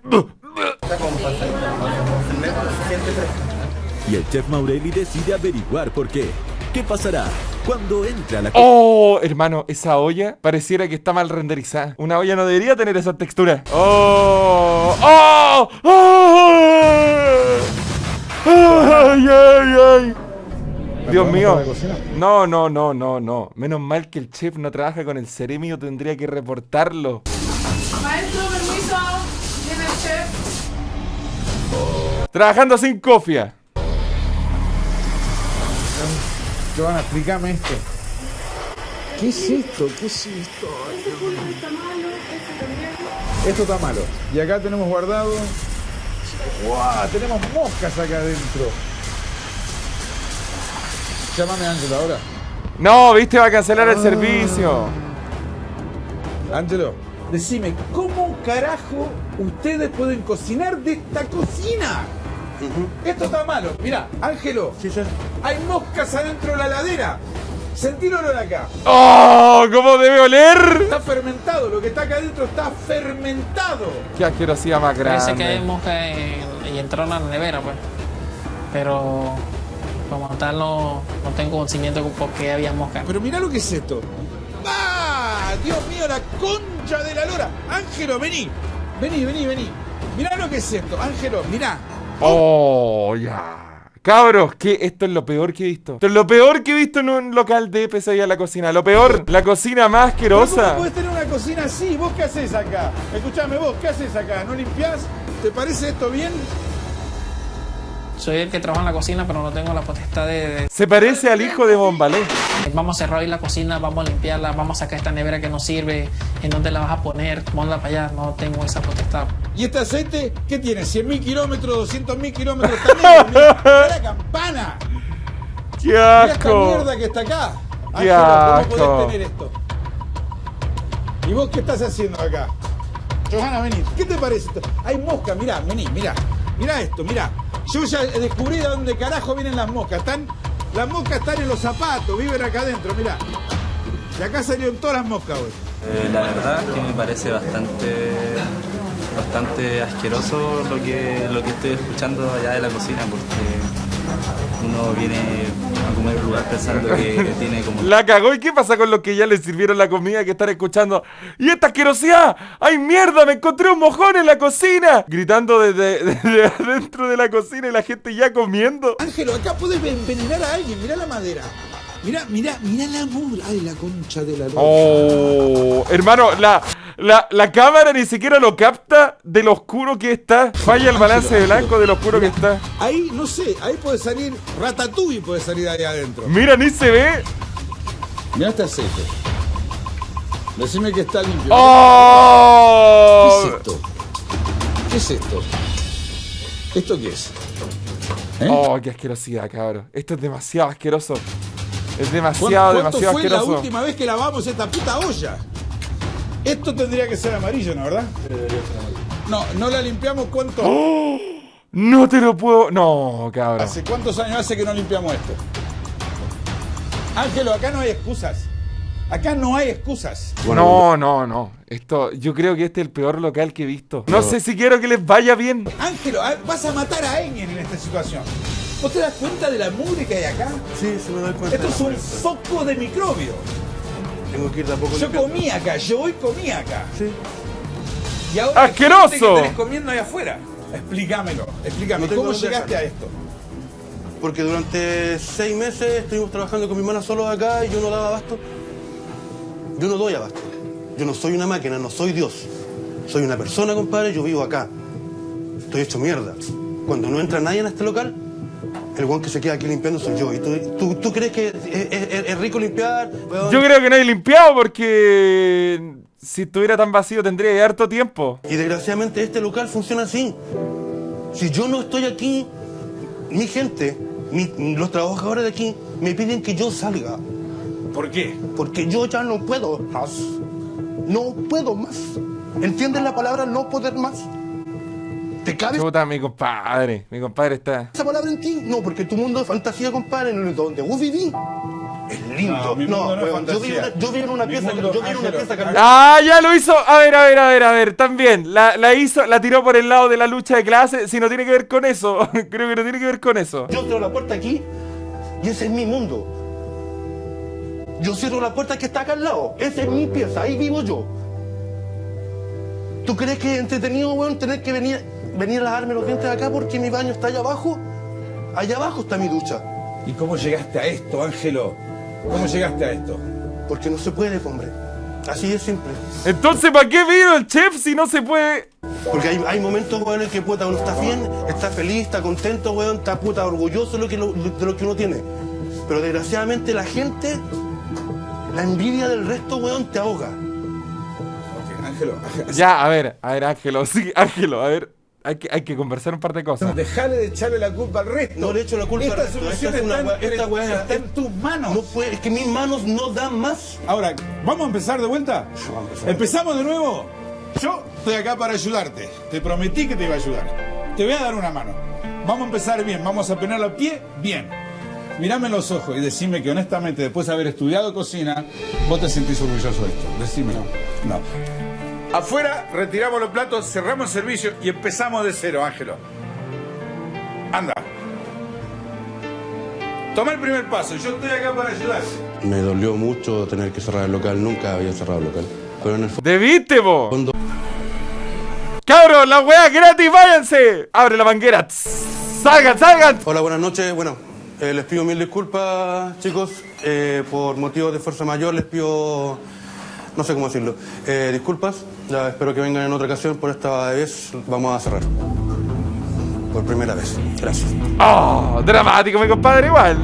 Y el chef Maurelli decide averiguar por qué. ¿Qué pasará cuando entre a la Oh, hermano, esa olla pareciera que está mal renderizada. Una olla no debería tener esa textura. Oh, oh, oh. Ay, ay, ay. Dios mío. No. Menos mal que el chef no trabaja con el Ceremio, tendría que reportarlo. Maestro, permiso. Viene el chef. Trabajando sin cofia. Giovanna, explícame esto. ¿Qué es esto? ¿Qué es esto? Esto está malo. Y acá tenemos guardado... ¡Wow! Tenemos moscas acá adentro. Llámame a Ángelo ahora. No, viste, va a cancelar el servicio. Ángelo, decime, ¿cómo carajo ustedes pueden cocinar de esta cocina? Esto está malo. Mirá, Ángelo, hay moscas adentro de la heladera. Sentí el olor acá. ¡Oh! ¿Cómo debe oler? Está fermentado, lo que está acá adentro está fermentado. Qué asquerosidad más grande. Parece que hay mosca y entraron a la nevera, pues. Pero como tal no tengo conocimiento de por qué había mosca. Pero mirá lo que es esto. ¡Ah! Dios mío, la concha de la lora. Ángelo, vení. Vení. Mirá lo que es esto. Ángelo, mirá. Oh, ya. Cabros, que esto es lo peor que he visto. Esto es lo peor que he visto en un local de Pesadilla en la Cocina. Lo peor, la cocina más asquerosa. ¿Cómo puedes tener una cocina así? ¿Vos qué haces acá? Escuchame vos, ¿qué haces acá? ¿No limpiás? ¿Te parece esto bien? Soy el que trabaja en la cocina, pero no tengo la potestad de... Se parece al hijo de Bombalé. Vamos a cerrar hoy la cocina, vamos a limpiarla, vamos a sacar esta nevera que no sirve, ¿en dónde la vas a poner? Ponla para allá, no tengo esa potestad. ¿Y este aceite qué tiene? ¿100.000 kilómetros, 200.000 kilómetros? ¡Está negro! ¡Mira la campana! ¡Qué Mira esta asco! mierda que está acá. ¡Qué Ángela, asco! ¿cómo podés tener esto? ¿Y vos qué estás haciendo acá? Johanna, vení. ¿Qué te parece esto? Hay moscas, mirá, vení, mirá. Mirá esto, mirá. Yo ya descubrí de dónde carajo vienen las moscas. Las moscas están en los zapatos, viven acá adentro, mirá. Y acá salieron todas las moscas, güey. La verdad es que me parece bastante asqueroso lo que estoy escuchando allá de la cocina, porque uno viene a comer un lugar pensando que tiene como... La cagó. ¿Y qué pasa con los que ya les sirvieron la comida que están escuchando? ¡Y esta asquerosidad! ¡Ay, mierda! ¡Me encontré un mojón en la cocina! Gritando desde adentro de la cocina y la gente ya comiendo. Ángelo, acá podés envenenar a alguien. Mirá la madera. Mirá la mugre. Ay, la concha de la luz. Oh, hermano, la cámara ni siquiera lo capta de lo oscuro que está. Falla el balance de blanco de lo oscuro que está. Ahí, no sé, ahí puede salir Ratatouille, puede salir ahí adentro. Mira, ni se ve. Mirá este aceite. Decime que está limpio. ¡Oh! ¿Qué es esto? ¿Qué es esto? ¿Esto qué es? Oh, qué asquerosidad, cabrón. Esto es demasiado asqueroso. Es demasiado ¿Cuánto fue asqueroso. la última vez que lavamos esta puta olla? Esto tendría que ser amarillo, ¿no, verdad? No la limpiamos. ¿Cuánto? ¡Oh! No te lo puedo... No, cabrón. ¿Hace cuántos años hace que no limpiamos esto? Ángelo, acá no hay excusas. Acá no hay excusas. No. Esto, yo creo que este es el peor local que he visto. No sé si quiero que les vaya bien. Ángelo, vas a matar a Engen en esta situación. ¿Vos te das cuenta de la mugre que hay acá? Sí, se me doy cuenta. Esto es un foco de microbio. Tengo que ir de a poco. Yo comí acá, yo hoy comí acá. Sí. Y ahora ¡asqueroso! ¿qué tenés comiendo ahí afuera? Explícame. No tengo ¿Cómo dónde llegaste hacerlo. a esto? Porque durante 6 meses estuvimos trabajando con mi hermana solos acá y yo no daba abasto. Yo no doy abasto. Yo no soy una máquina, no soy Dios. Soy una persona, compadre, yo vivo acá. Estoy hecho mierda. Cuando no entra nadie en este local, el guan que se queda aquí limpiando soy yo. ¿Y tú crees que es rico limpiar? Weón? Yo creo que no hay limpiado porque... Si estuviera tan vacío tendría harto tiempo. Y desgraciadamente este local funciona así. Si yo no estoy aquí, mi gente, los trabajadores de aquí, me piden que yo salga. ¿Por qué? Porque yo ya no puedo más. No puedo más. ¿Entiendes la palabra no poder más? ¿Te cabe Chuta, mi compadre está... esa palabra en ti? No, porque tu mundo de fantasía, compadre, donde vos vivís, es lindo. No, mi mundo no es weón, fantasía. yo vivo en una Mi pieza, mundo, yo vivo en una Ángelo. pieza ¡Ah, ya lo hizo! A ver, también. La tiró por el lado de la lucha de clase. Si no tiene que ver con eso. Creo que no tiene que ver con eso. Yo cierro la puerta aquí y ese es mi mundo. Yo cierro la puerta que está acá al lado. Esa es mi pieza, ahí vivo yo. ¿Tú crees que es entretenido, weón, tener que venir a lavarme los dientes acá porque mi baño está allá abajo? Allá abajo está mi ducha. ¿Y cómo llegaste a esto, Ángelo? ¿Cómo llegaste a esto? Porque no se puede, hombre. Así es simple. Entonces, ¿para qué vino el chef si no se puede? Porque hay momentos, weón, en que puta, uno está bien, está feliz, está contento, weón, está puta orgulloso de lo que uno tiene. Pero desgraciadamente la gente, la envidia del resto, weón, te ahoga. Ok, Ángelo. Ya, a ver, Ángelo. Sí, Ángelo, a ver. Hay que conversar un par de cosas. Dejale de echarle la culpa al resto. No le echo la culpa al Esta resto. solución Esta es una está, esta weá está en tus manos. No puede, es que mis manos no dan más. Ahora, ¿vamos a empezar de vuelta? ¿Empezamos de nuevo? Yo estoy acá para ayudarte. Te prometí que te iba a ayudar. Te voy a dar una mano. Vamos a empezar bien. Vamos a poner a pie bien. Mírame en los ojos y decime que honestamente, después de haber estudiado cocina, vos te sentís orgulloso de esto. Decímelo. No. Afuera, retiramos los platos, cerramos el servicio y empezamos de cero, Ángelo. Anda. Toma el primer paso. Yo estoy acá para ayudarte. Me dolió mucho tener que cerrar el local. Nunca había cerrado el local. Pero en el ¡Debiste, vos! ¡Cabros, la weá gratis, váyanse! ¡Abre la manguera! ¡Salgan! Hola, buenas noches. Bueno, les pido mil disculpas, chicos. Por motivos de fuerza mayor les pido... No sé cómo decirlo. Disculpas. Ya espero que vengan en otra ocasión. Por esta vez vamos a cerrar. por primera vez. Gracias. ¡Oh! Dramático, mi compadre, igual.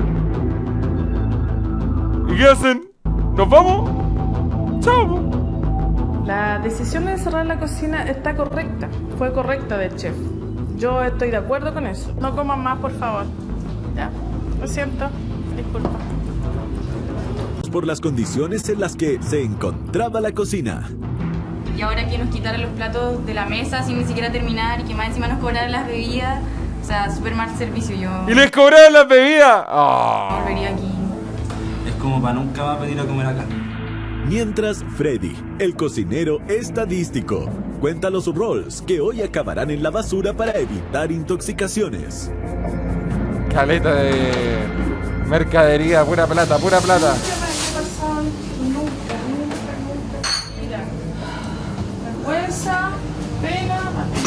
¿Y qué hacen? ¿Nos vamos? ¡Chao! La decisión de cerrar la cocina está correcta. Fue correcta del chef. Yo estoy de acuerdo con eso. No coman más, por favor. Ya, lo siento. Disculpa. Por las condiciones en las que se encontraba la cocina. Y ahora que nos quitaran los platos de la mesa sin ni siquiera terminar y que más encima nos cobraran las bebidas, o sea, súper mal servicio. Yo ¿Y les cobraron las bebidas? no volvería aquí. Es como para nunca más venir a comer acá. Mientras Freddy, el cocinero estadístico, cuenta los rolls que hoy acabarán en la basura para evitar intoxicaciones. Caleta de mercadería, pura plata, pura plata. Nunca. Mira. Vergüenza, pena,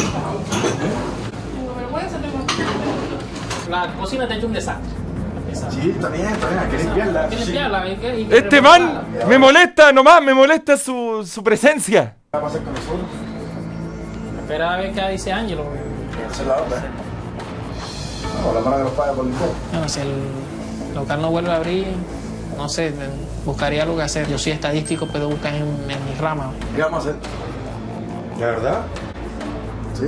tengo vergüenza, La cocina te ha hecho un desastre. Sí, está bien, hay que limpiarla. Hay que limpiarla. Este man me molesta nomás, me molesta su presencia. ¿Qué va a pasar con nosotros? Espera a ver qué dice Ángelo. Esa es la otra. No, la mano de los padres por limpiar. Bueno, si el local no vuelve a abrir, no sé, buscaría algo que hacer. Yo soy estadístico, puedo buscar en mi rama. ¿Qué vamos a hacer? ¿La verdad? Sí.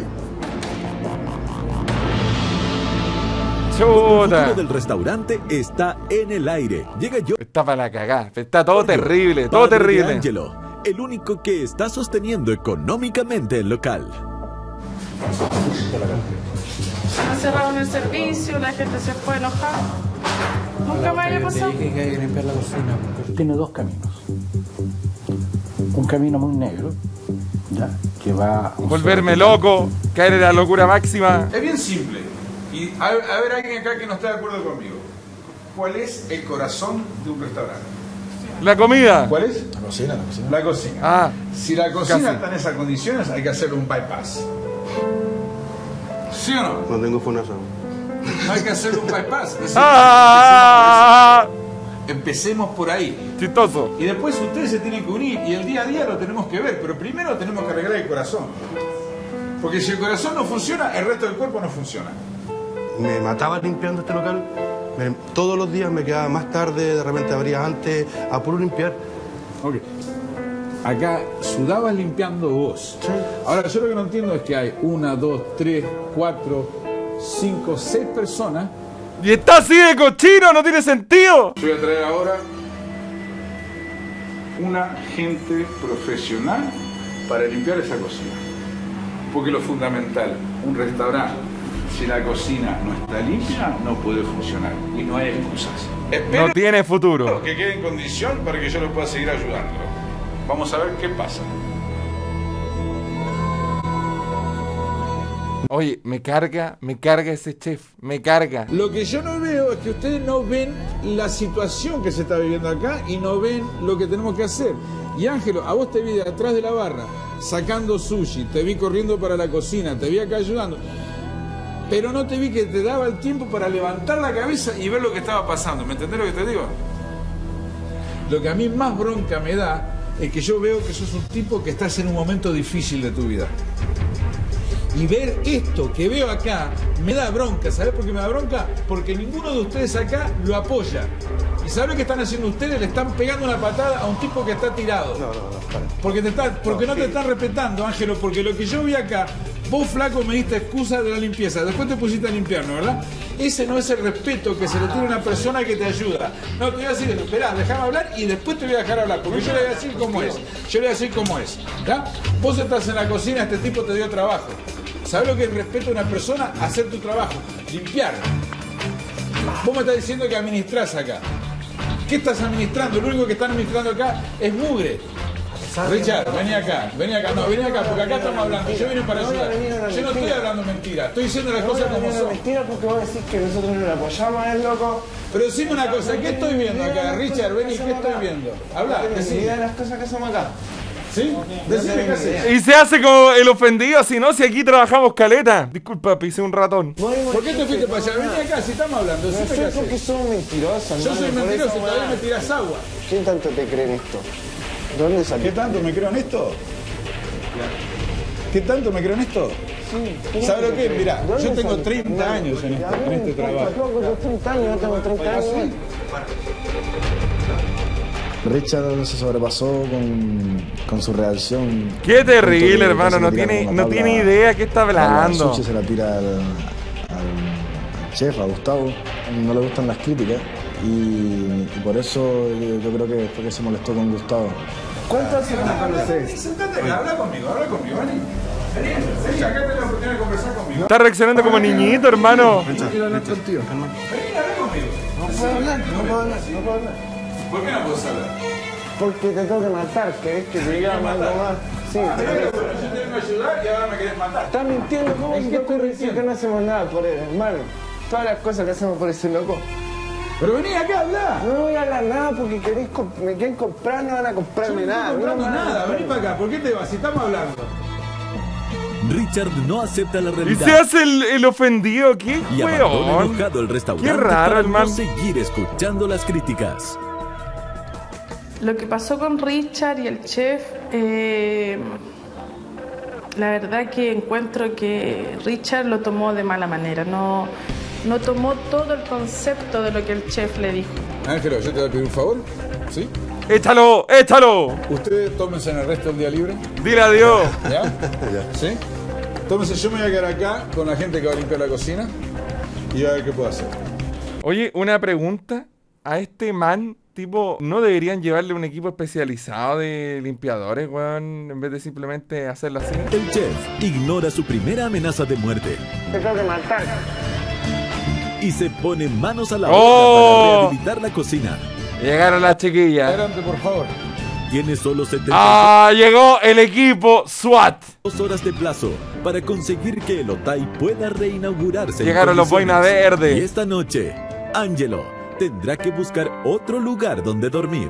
El futuro Chuta. del restaurante está en el aire. Llega yo. Está para la cagada. Está todo terrible, todo padre de terrible. Ángelo, el único que está sosteniendo económicamente el local. Cerraron el servicio, la gente se fue enojada. Nunca me haya pasado. Te dije que hay que limpiar la cocina. Tiene dos caminos. Un camino muy negro, ¿ya? Que va a Volverme loco, caer en la locura máxima. Es bien simple. Y a ver alguien acá que no esté de acuerdo conmigo. ¿Cuál es el corazón de un restaurante? La comida. ¿Cuál es? La cocina. La cocina. Ah, Si la cocina casi. está en esas condiciones, hay que hacer un bypass. ¿Sí o no? No tengo funazo. No hay que hacer un bypass. Es decir, Ah, empecemos por ahí. chistoso. Y después ustedes se tienen que unir y el día a día lo tenemos que ver. Pero primero tenemos que arreglar el corazón. Porque si el corazón no funciona, el resto del cuerpo no funciona. Me mataba limpiando este local. Todos los días me quedaba más tarde, de repente abría antes, a puro limpiar. Ok. Acá sudabas limpiando vos. Sí. Ahora, yo lo que no entiendo es que hay 1, 2, 3, 4, 5, 6 personas. Y está así de cochino, no tiene sentido. Yo voy a traer ahora una gente profesional para limpiar esa cocina. Porque lo fundamental, un restaurante, si la cocina no está limpia, no puede funcionar. Y no hay excusas. Espero No tiene futuro. que quede en condición para que yo lo pueda seguir ayudando. Vamos a ver qué pasa. Oye, me carga ese chef, me carga. Lo que yo no veo es que ustedes no ven la situación que se está viviendo acá y no ven lo que tenemos que hacer. Y Ángelo, a vos te vi de atrás de la barra sacando sushi, te vi corriendo para la cocina, te vi acá ayudando. Pero no te vi que te daba el tiempo para levantar la cabeza y ver lo que estaba pasando. ¿Me entendés lo que te digo? Lo que a mí más bronca me da es que yo veo que sos un tipo que estás en un momento difícil de tu vida. Y ver esto que veo acá me da bronca. ¿Sabés por qué me da bronca? Porque ninguno de ustedes acá lo apoya. ¿Y sabés lo que están haciendo ustedes? Le están pegando una patada a un tipo que está tirado. Porque no te están respetando, Ángelo. Porque lo que yo vi acá, vos flaco me diste excusa de la limpieza. Después te pusiste a limpiar, ¿no? ¿Verdad? Ese no es el respeto que se le tiene a una persona que te ayuda. No, te voy a decir, esperá, déjame hablar y después te voy a dejar hablar. Porque yo le voy a decir cómo es. Yo le voy a decir cómo es. ¿Ya? Vos estás en la cocina, este tipo te dio trabajo. ¿Sabés lo que es respeto a una persona? Hacer tu trabajo, limpiar. Vos me estás diciendo que administrás acá. ¿Qué estás administrando? Lo único que están administrando acá es mugre. Richard, vení acá, no, vení acá, porque acá estamos hablando. Yo vine para ayudar. Yo no estoy hablando mentira, estoy diciendo las cosas como son. Mentira porque vos decís que nosotros no lo apoyamos, es loco. Pero decime una cosa, ¿qué estoy viendo acá? Richard, vení, ¿qué estoy viendo? Habla, decime. de las cosas que hacemos acá. ¿Sí? Decime qué haces. Y se hace como el ofendido, si no, si aquí trabajamos caleta. Disculpa, pisé un ratón. ¿Por qué te fuiste para allá? Vení acá, si estamos hablando. No Decime qué sé haces. porque sos mentiroso. Yo soy mentiroso y todavía me tirás agua. ¿Quién tanto te cree en esto? ¿De dónde salió? ¿Qué tanto me creo en esto? ¿Qué tanto me creo en esto? sí. ¿Sabes lo que es? Mirá, ¿Dónde yo tengo sale? 30 años en este trabajo. Yo 30 años, yo tengo 30 años. Richard se sobrepasó con su reacción. Qué terrible, Con hermano. todo, No casi le tira tiene, con no la tiene tabla idea qué está a la hablando. Suchi, se la tira al chef, a Gustavo. No le gustan las críticas. Y por eso yo creo que fue que se molestó con Gustavo. ¿Cuánto hace que me conoces? Sentate, habla conmigo, vení. Vení, acá tenés la oportunidad de conversar conmigo. Está reaccionando como niñito, hermano. Quiero hablar contigo. Vení, habla conmigo. No puedo hablar. ¿Por qué no puedes hablar? Porque te tengo que matar, ¿querés que te diga algo más? Sí, Yo te vengo a ayudar y ahora me querés matar. estás mintiendo, ¿cómo se te ocurre decir que no hacemos nada por él, hermano? Todas las cosas que hacemos por ese loco. Pero vení acá a hablar. No voy a hablar nada porque me quieren comprar, no van a comprarme nada. No estoy comprando van a nada, vení comprarme. para acá. ¿Por qué te vas? Si estamos hablando. Richard no acepta la Y realidad se hace el ofendido. Qué y abandona weón. enojado el restaurante Qué raro, para hermano. no seguir escuchando las críticas. Lo que pasó con Richard y el chef, la verdad que encuentro que Richard lo tomó de mala manera, no tomó todo el concepto de lo que el chef le dijo. Ángelo, yo te voy a pedir un favor. ¿Sí? Échalo. Ustedes tómense en el resto del día libre. Dile adiós. ¿Ya? ¿Sí? Tómense, yo me voy a quedar acá con la gente que va a limpiar la cocina y a ver qué puedo hacer. Oye, una pregunta. A este man, tipo, ¿no deberían llevarle un equipo especializado de limpiadores, weón? En vez de simplemente hacerlo así. El chef ignora su primera amenaza de muerte Te tengo que matar. y se pone manos a la ¡Oh! obra para rehabilitar la cocina. Llegaron las chiquillas. Adelante, por favor. Tiene solo 72 ¡Ah! Llegó el equipo SWAT. horas de plazo para conseguir que el Otay pueda reinaugurarse. en Llegaron los condiciones. boina verde. Y esta noche, Angelo tendrá que buscar otro lugar donde dormir.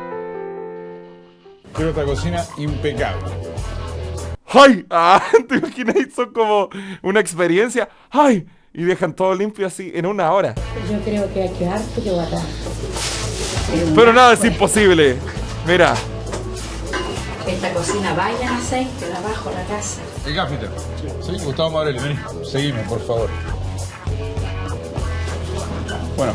Quiero esta cocina impecable. ¡Ay! Ah, ¿te imaginas? Son como una experiencia. ¡Ay! Y dejan todo limpio así en una hora. Yo creo que hay que harto que guardar. Pero nada es imposible. Mira. Esta cocina vaya en aceite de abajo la casa. El gaffiter. ¿Sí? Gustavo Maurelli, vení. Seguime, por favor. Bueno.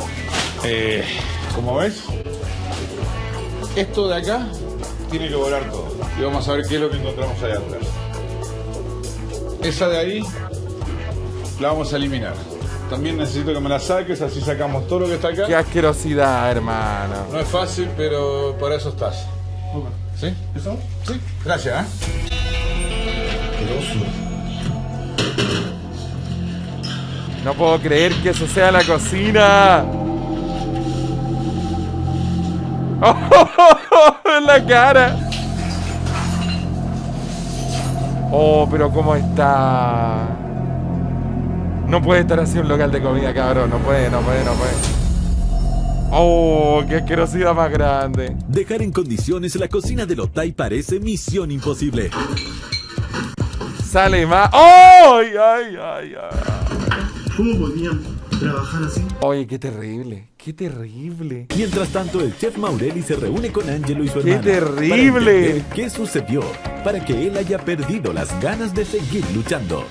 Como ves, esto de acá tiene que volar todo. Y vamos a ver qué es lo que encontramos allá atrás. Esa de ahí la vamos a eliminar. También necesito que me la saques, así sacamos todo lo que está acá. Qué asquerosidad, hermano. No es fácil, pero para eso estás. ¿Sí? ¿Eso? Sí. Gracias, No puedo creer que eso sea la cocina. En la cara. Oh, pero cómo está. No puede estar así un local de comida, cabrón. No puede. Oh, qué asquerosidad más grande. Dejar en condiciones la cocina del Otay parece misión imposible. Sale más. ¡Ay! ¿Cómo podían trabajar así? Oye, qué terrible. Mientras tanto, el chef Maurelli se reúne con Angelo y su ¡Qué hermana. terrible! Para entender qué sucedió para que él haya perdido las ganas de seguir luchando.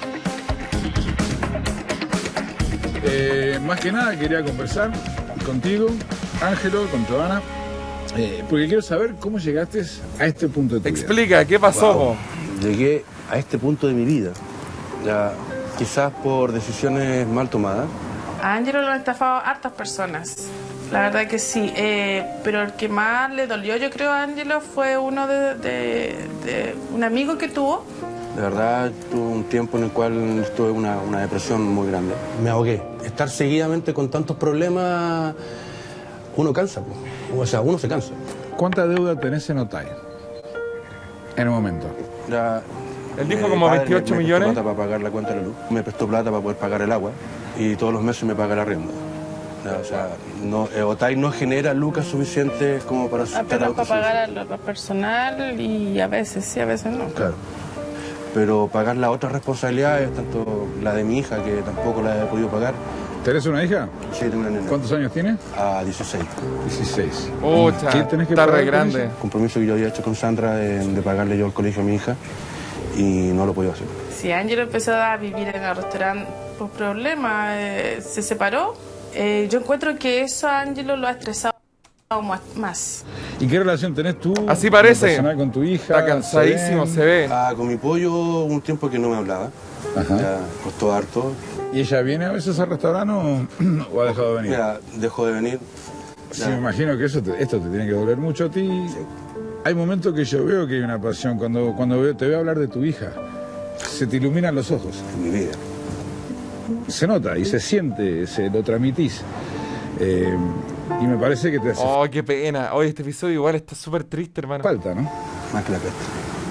Más que nada quería conversar contigo, Ángelo, con tu hermana, porque quiero saber cómo llegaste a este punto de tu vida. Explica, ¿qué pasó? Wow. Llegué a este punto de mi vida, ya, quizás por decisiones mal tomadas. A Ángelo lo han estafado hartas personas, la verdad que sí, pero el que más le dolió yo creo a Ángelo fue uno de un amigo que tuvo. De verdad, tuve un tiempo en el cual estuve en una depresión muy grande. Me ahogué. Estar seguidamente con tantos problemas, uno cansa, pues. O sea, uno se cansa. ¿Cuánta deuda tenés en Otay? En el momento. Ya, Él dijo como 28 millones. Me prestó plata para pagar la cuenta de la luz. Me prestó plata para poder pagar el agua. Y todos los meses me paga la arriendo. Ya, o sea, Otay no genera lucas suficientes como para sustentar Apenas para pagar a lo personal y a veces sí, a veces no. Claro. Pero pagar las otras responsabilidades, tanto la de mi hija, que tampoco la he podido pagar. ¿Tenés una hija? Sí, tengo una nena. ¿Cuántos años tiene? 16. 16. Pucha, ¿Qué tenés que está pagar re con grande. eso? Compromiso que yo había hecho con Sandra de pagarle yo el colegio a mi hija. y no lo podía hacer. Sí, Ángelo empezó a vivir en el restaurante por problemas, se separó. Yo encuentro que eso a Ángelo lo ha estresado más. ¿Y qué relación tenés tú? Así parece. Personal con tu hija. Está cansadísimo, se ve. Con mi pollo un tiempo que no me hablaba. Ajá. Ya costó harto. ¿Y ella viene a veces al restaurante o ha dejado de venir? Mira, dejó de venir. Sí, me imagino que esto te tiene que doler mucho a ti. Sí. Hay momentos que yo veo que hay una pasión. Cuando te veo hablar de tu hija, se te iluminan los ojos. En mi vida. Se nota y se siente, se lo transmitís. Y me parece que te hace... Oh, qué pena. Hoy este episodio igual está súper triste, hermano. Falta, ¿no? Más que la peste.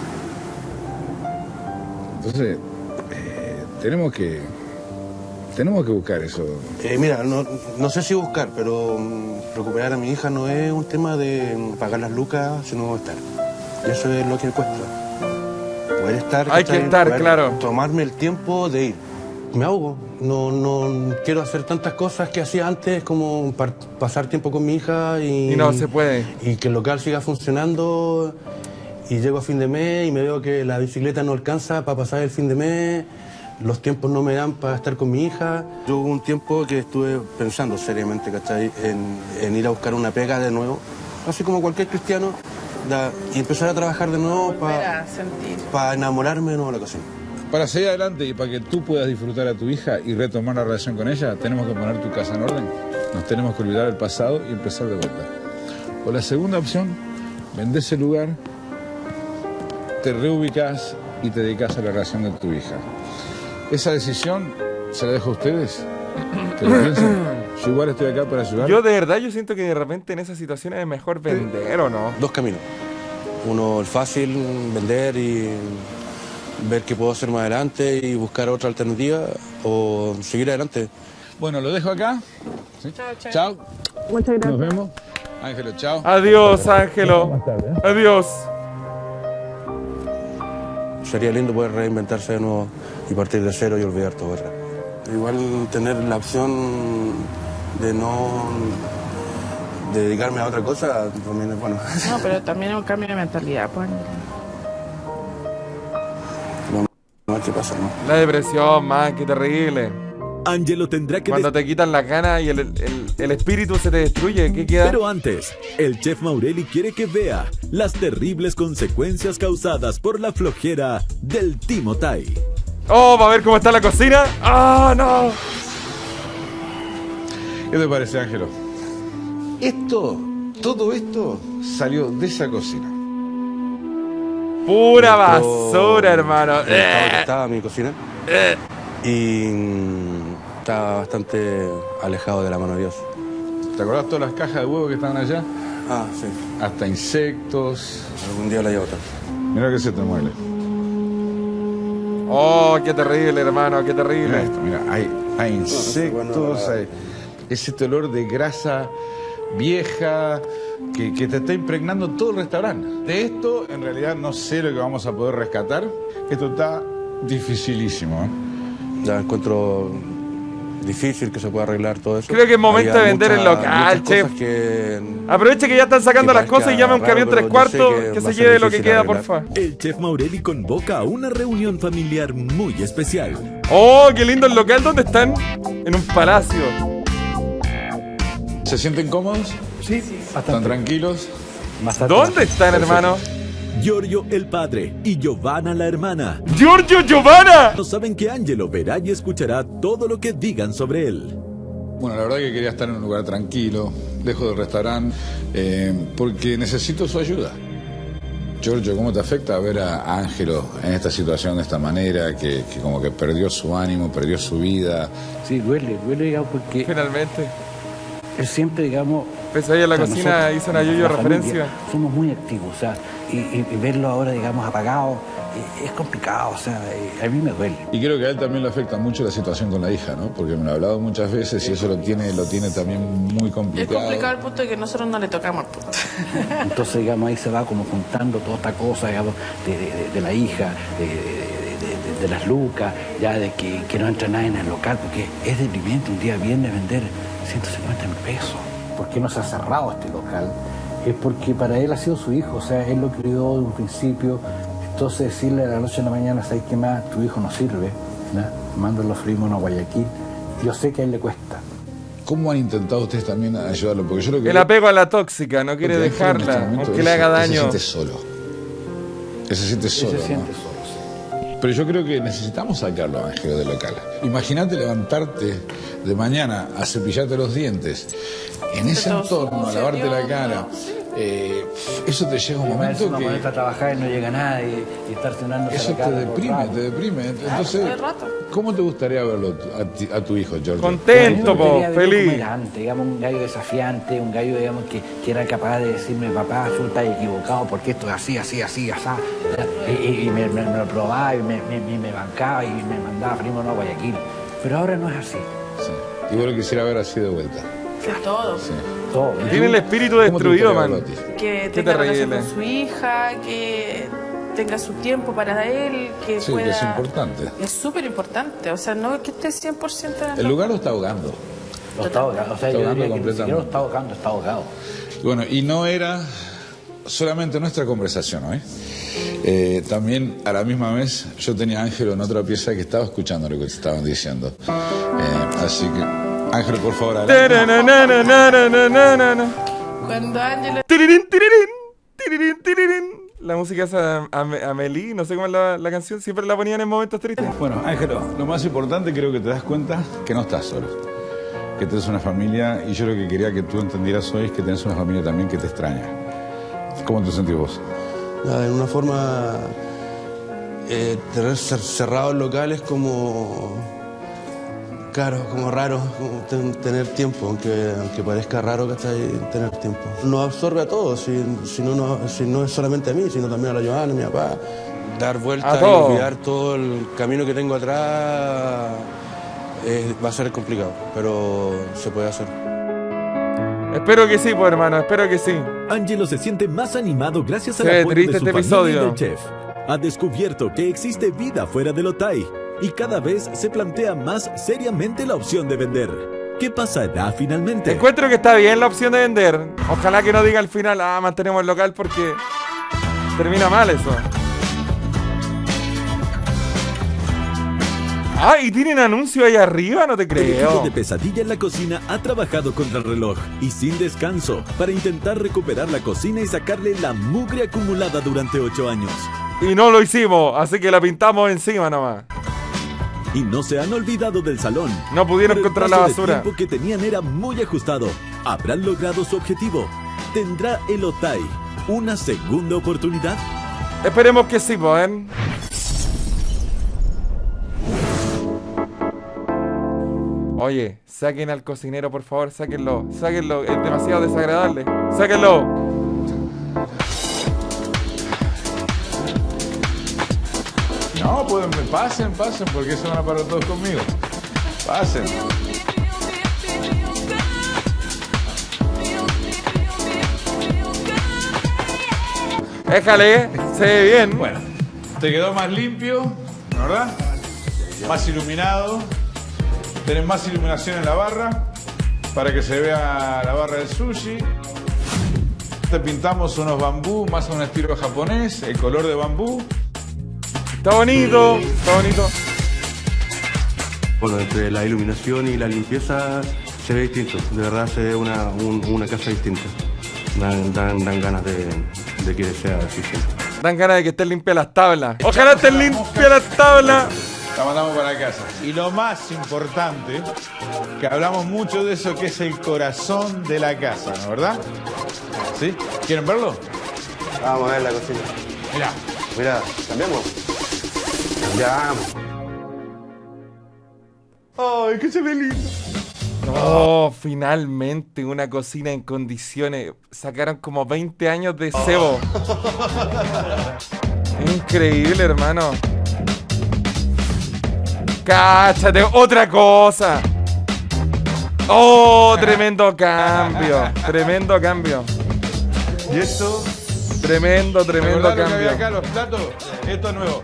Entonces, tenemos que buscar eso. Mira, no sé si buscar, pero recuperar a mi hija no es un tema de pagar las lucas, sino estar. Y eso es lo que cuesta. Poder estar... Hay que estar, claro. Tomarme el tiempo de ir. Me ahogo. No quiero hacer tantas cosas que hacía antes, como pasar tiempo con mi hija y no se puede. Y que el local siga funcionando. Y llego a fin de mes y me veo que la bicicleta no alcanza para pasar el fin de mes. Los tiempos no me dan para estar con mi hija. Yo hubo un tiempo que estuve pensando seriamente, ¿cachai? En ir a buscar una pega de nuevo, así como cualquier cristiano, y empezar a trabajar de nuevo para enamorarme de nuevo de la cocina. Para seguir adelante y para que tú puedas disfrutar a tu hija y retomar la relación con ella, tenemos que poner tu casa en orden. Nos tenemos que olvidar el pasado y empezar de vuelta. O la segunda opción, vendés el lugar, te reubicás y te dedicas a la relación de tu hija. Esa decisión se la dejo a ustedes. ¿Qué lo piensan? Yo igual estoy acá para ayudar. Yo de verdad, yo siento que de repente en esas situaciones es mejor vender, ¿o no? Dos caminos. Uno, el fácil, vender y ver qué puedo hacer más adelante y buscar otra alternativa, o seguir adelante. Bueno, lo dejo acá. ¿Sí? Chao. Muchas gracias. Nos vemos. Ángelo, chao. Adiós, Ángelo. Adiós. Sería lindo poder reinventarse de nuevo y partir de cero y olvidar todo atrás. Igual tener la opción de no dedicarme a otra cosa también es bueno. No, pero también es un cambio de mentalidad, pues. No, ¿qué pasa, no? La depresión, man, qué terrible. Ángelo tendrá que... Cuando te quitan las ganas y el espíritu se te destruye, ¿qué queda? Pero antes, el chef Maurelli quiere que vea las terribles consecuencias causadas por la flojera del Timotay. Oh, va a ver cómo está la cocina. ¡Ah, no! ¿Qué te parece, Ángelo? Todo esto salió de esa cocina. Pura basura, hermano. Estaba mi cocina y estaba bastante alejado de la mano de Dios. ¿Te acordás todas las cajas de huevo que estaban allá? Ah, sí. Hasta insectos. Algún día la llevo otra. Mira que se te muele. Oh, qué terrible, hermano, qué terrible. Mira esto, mira, hay insectos, hay ese olor de grasa vieja que te está impregnando todo el restaurante. De esto, en realidad, no sé lo que vamos a poder rescatar. Esto está dificilísimo, ¿eh? Ya encuentro difícil que se pueda arreglar todo eso. Creo que es momento de vender el local, chef. Aproveche que ya están sacando las cosas y llame a un camión 3/4 que se lleve lo que queda, porfa. El chef Maurelli convoca a una reunión familiar muy especial. Oh, qué lindo el local. ¿Dónde están? En un palacio. ¿Se sienten cómodos? Sí, ¿Están tranquilos? ¿Dónde están, hermano? Giorgio el padre y Giovanna la hermana. ¡Giorgio, Giovanna! No saben que Ángelo verá y escuchará todo lo que digan sobre él. Bueno, la verdad que quería estar en un lugar tranquilo, lejos del restaurante, porque necesito su ayuda. Giorgio, ¿cómo te afecta ver a Ángelo en esta situación de esta manera, que como que perdió su ánimo, perdió su vida? Sí, duele, digamos, porque... Finalmente. Él siempre, digamos... Pues ahí en la cocina nosotros, hizo una Yoyo referencia. Somos muy activos, o sea, y verlo ahora, digamos, apagado, es complicado, o sea, a mí me duele. Y creo que a él también le afecta mucho la situación con la hija, ¿no? Porque me lo ha hablado muchas veces y eso lo tiene también muy complicado. Es complicado el punto de que nosotros no le tocamos el punto. Entonces, digamos, ahí se va como juntando toda esta cosa, digamos, de la hija, de las lucas, ya de que no entra nada en el local, porque es deprimente un día viernes vender 150 pesos. ¿Por qué no se ha cerrado este local? Es porque para él ha sido su hijo, o sea, él lo crió de un principio, Entonces decirle a la noche a la mañana, ¿sabes qué más? Tu hijo no sirve, ¿no? Mándalo a Freeman a Guayaquil. Yo sé que a él le cuesta. ¿Cómo han intentado ustedes también ayudarlo? Porque yo lo que el apego a la tóxica, no quiere dejarla, aunque le haga daño. Se siente solo. Se siente solo. Se siente ¿no? solo. Pero yo creo que necesitamos sacarlo, Ángelo, del local. Imagínate levantarte de mañana a cepillarte los dientes, en ese entorno, a lavarte la cara. Eso te llega un momento que... ponerte a trabajar y no llega nadie y estar cenando. Eso te deprime. Entonces, ¿cómo te gustaría verlo a tu hijo, George? Contento, feliz. Digamos, un gallo desafiante, un gallo, digamos, que era capaz de decirme, papá, tú estás equivocado porque esto es así. Y me lo probaba y me bancaba y me mandaba primo a Guayaquil. Pero ahora no es así. Sí. Y vos lo quisiera ver así de vuelta. Todo. Sí. Todo. Tiene el espíritu destruido, man. Que tenga relación con su hija, que tenga su tiempo para él, que sí, pueda... que es importante. Es súper importante, o sea, no que esté 100% en el lugar lo está ahogando. Lo está ahogando, o sea, yo diría que ni siquiera lo está ahogando, está ahogado. Bueno, y no era solamente nuestra conversación, ¿no? También a la misma vez yo tenía a Ángelo en otra pieza que estaba escuchando lo que te estaban diciendo. Así que, Ángelo, por favor, adelante. Cuando Ángelo... La música esa Amelie, no sé cómo es la canción, siempre la ponían en momentos tristes. Bueno, Ángelo, lo más importante creo que te das cuenta que no estás solo. Que tienes una familia, y yo lo que quería que tú entendieras hoy es que tienes una familia también que te extraña. ¿Cómo te sentís vos? En una forma, tener cerrados locales como... Claro, como raro tener tiempo, aunque parezca raro, ¿cachai? Tener tiempo. Nos absorbe a todos, si no es solamente a mí, sino también a la Joana, a mi papá. Dar vuelta y olvidar todo el camino que tengo atrás va a ser complicado, pero se puede hacer. Espero que sí, pues, hermano, espero que sí. Ángelo se siente más animado gracias al apoyo de su familia y del chef. Ha descubierto que existe vida fuera del Otay y cada vez se plantea más seriamente la opción de vender. ¿Qué pasará finalmente? Encuentro que está bien la opción de vender. Ojalá que no diga al final, mantenemos el local, porque termina mal eso. ¿Y tienen anuncio ahí arriba? No te creo. El equipo de Pesadilla en la Cocina ha trabajado contra el reloj y sin descanso para intentar recuperar la cocina y sacarle la mugre acumulada durante 8 años. Y no lo hicimos, así que la pintamos encima nomás. Y no se han olvidado del salón. No pudieron encontrar la basura. El tiempo que tenían era muy ajustado. ¿Habrán logrado su objetivo? ¿Tendrá el Otay una segunda oportunidad? Esperemos que sí, pues. Oye, saquen al cocinero, por favor, sáquenlo. Sáquenlo, es demasiado desagradable. Sáquenlo. No, pues pasen, porque se van a parar todos conmigo. Pasen. Déjale, se ve bien. Bueno, te quedó más limpio, ¿verdad? Más iluminado. Tenés más iluminación en la barra para que se vea la barra del sushi. Te pintamos unos bambú más a un estilo japonés, el color de bambú. Está bonito, está bonito. Bueno, entre la iluminación y la limpieza se ve distinto. De verdad se ve una casa distinta. Dan ganas de que sea así siempre. Dan ganas de que estén limpias las tablas. Ojalá estén limpias las tablas. La mandamos para casa. Y lo más importante, que hablamos mucho de eso, que es el corazón de la casa, ¿no? ¿Verdad? ¿Sí? ¿Quieren verlo? Vamos a ver la cocina. Mira, cambiamos. ¡Ay, qué se ve lindo! Oh, finalmente una cocina en condiciones. Sacaron como 20 años de cebo. Increíble, hermano. ¡Cáchate! ¡Otra cosa! ¡Oh! Tremendo cambio. Tremendo cambio. ¿Y esto? Tremendo cambio. Lo que había acá, los platos, esto es nuevo.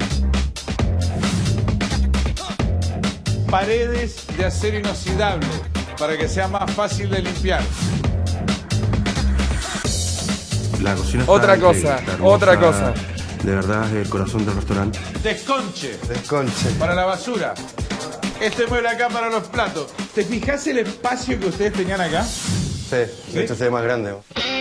Paredes de acero inoxidable para que sea más fácil de limpiar. La cocina otra cosa. de verdad es el corazón del restaurante. Desconche. Desconche. Para la basura. Este mueble acá para los platos. ¿Te fijas el espacio que ustedes tenían acá? Sí, de hecho se ve más grande.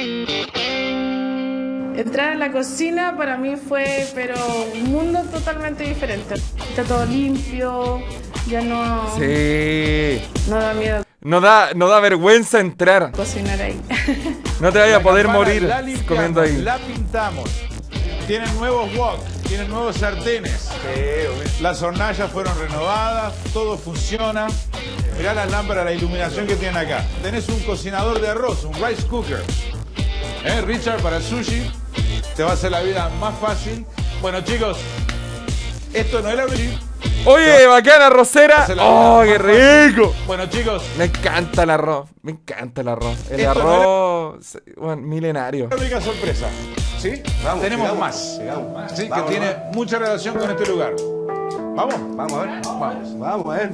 Entrar a la cocina para mí fue, pero un mundo totalmente diferente. Está todo limpio, ya no... Sí. No da miedo No da vergüenza entrar. cocinar ahí. No te vayas a poder campana morir la limpiamos, comiendo ahí. La pintamos. Tienen nuevos wok, tienen nuevos sartenes. Las hornallas fueron renovadas, todo funciona. Mirá las lámparas, la iluminación que tienen acá. Tenés un cocinador de arroz, un rice cooker. Richard, para el sushi. Te va a hacer la vida más fácil. Bueno, chicos, esto no es la sushi. Oye, bacana arrocera. ¡Oh, qué rico! Bueno, chicos. Me encanta el arroz. Me encanta el arroz. El Esto arroz, bueno, milenario. La única sorpresa, ¿sí? Tenemos sigamos, más. sigamos. ¿Sí? Vamos, que tiene mucha relación con este lugar. ¿Vamos? Vamos a ver. Vamos a ver.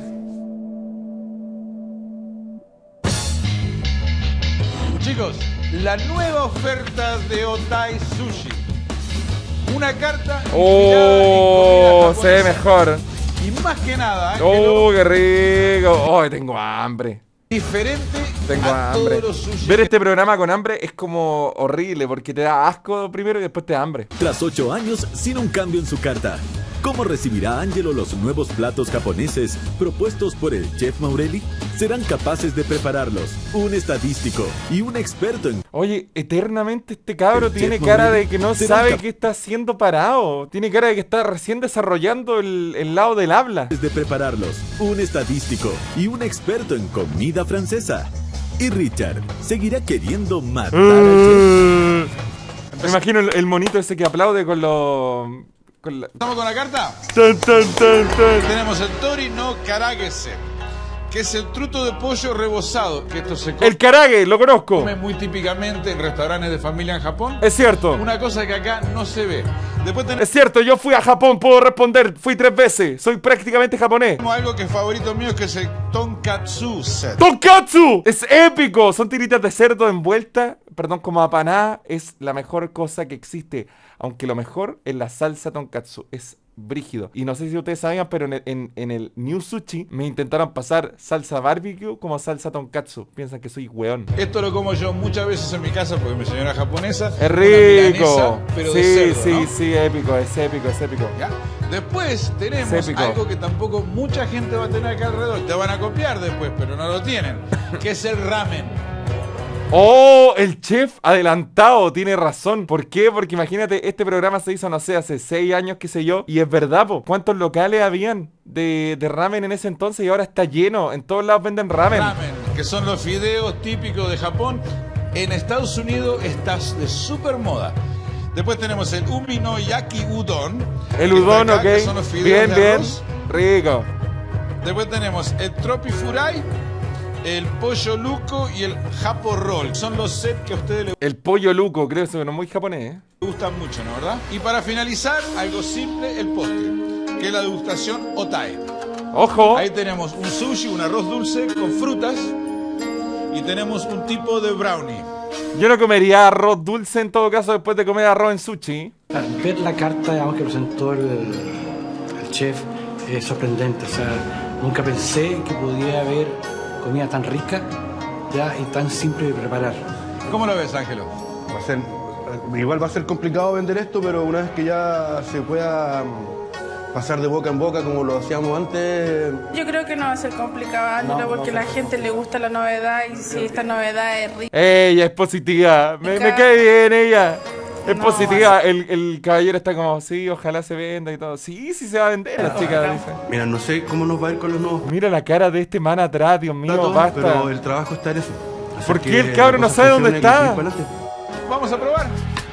Chicos, la nueva oferta de Otai Sushi. Una carta Oh, se ve mejor. y más que nada, Oh, qué rico. Oh, tengo hambre. diferente Tengo a hambre. todos los sushi. Ver este programa con hambre es como horrible porque te da asco primero y después te da hambre. Tras 8 años sin un cambio en su carta, ¿cómo recibirá Angelo los nuevos platos japoneses propuestos por el chef Maurelli? ¿Serán capaces de prepararlos un estadístico y un experto en... Oye, eternamente este cabro El tiene chef cara de Maurelli que no será sabe cap- qué está haciendo parado. Tiene cara de que está recién desarrollando el lado del habla. de prepararlos un estadístico y un experto en comida francesa? Y Richard seguirá queriendo matar al chef. Me imagino el monito ese que aplaude con los... ¿Estamos con la carta? Tan, tan, tan, tan. Tenemos el tori no karagese, que es el truto de pollo rebozado, que esto se El karage, lo conozco. come muy típicamente en restaurantes de familia en Japón. Es cierto. Una cosa que acá no se ve. Después tenemos Es cierto, yo fui a Japón, puedo responder. Fui 3 veces. Soy prácticamente japonés. algo que es favorito mío, que es el tonkatsu set. ¡Tonkatsu! Es épico. Son tiritas de cerdo envueltas, perdón, como apanada. Es la mejor cosa que existe. Aunque lo mejor es la salsa tonkatsu. Es brígido. Y no sé si ustedes sabían, pero en el New Sushi me intentaron pasar salsa barbecue como salsa tonkatsu. Piensan que soy weón. Esto lo como yo muchas veces en mi casa porque mi señora es japonesa. Es una rico. milanesa, pero Sí, de cerdo, sí, ¿no? sí, épico, es épico, es épico. ¿Ya? Después tenemos Es épico. algo que tampoco mucha gente va a tener acá alrededor. Te van a copiar después, pero no lo tienen. Que es el ramen. Oh, el chef adelantado, tiene razón. ¿Por qué? Porque imagínate, este programa se hizo, no sé, hace 6 años, qué sé yo. Y es verdad, po. ¿Cuántos locales habían de ramen en ese entonces? Y ahora está lleno. En todos lados venden ramen. Ramen, que son los fideos típicos de Japón. En Estados Unidos está de super moda. Después tenemos el umi no yaki udon. El que está udon, acá, ok. que son los fideos Bien, de bien. arroz. Rico. Después tenemos el tropi furai, el pollo luco y el japo roll. Son los sets que a ustedes les El pollo luco, creo que es muy japonés, ¿eh? gustan mucho, ¿no? ¿Verdad? Y para finalizar, algo simple, el postre, que es la degustación Otai. ¡Ojo! Ahí tenemos un sushi, un arroz dulce con frutas y tenemos un tipo de brownie. Yo no comería arroz dulce en todo caso después de comer arroz en sushi. Ver la carta, digamos, que presentó el chef es sorprendente. O sea, nunca pensé que pudiera haber comida tan rica ya y tan simple de preparar. ¿Cómo lo ves, Ángelo? Igual va a ser complicado vender esto, pero una vez que ya se pueda pasar de boca en boca como lo hacíamos antes. Yo creo que no va a ser complicado, Ángelo, porque a la gente le gusta la novedad y si esta novedad es rica. Ella es positiva. Me cae bien ella. Es positiva. El caballero está como, sí, ojalá se venda y todo. Sí, sí se va a vender, la chica dice. Mira, no sé cómo nos va a ir con los nuevos Mira la cara de este man atrás, Dios mío, platos, basta. pero el trabajo está en eso. ¿Por Así qué que el cabrón la no cosa sabe dónde funciona y hay que está? seguir para adelante. Vamos a probar.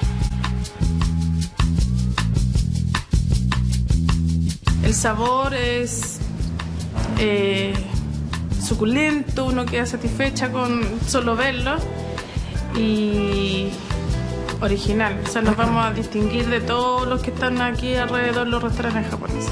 El sabor es suculento, uno queda satisfecha con solo verlo y original. O sea, nos vamos a distinguir de todos los que están aquí alrededor de los restaurantes japoneses.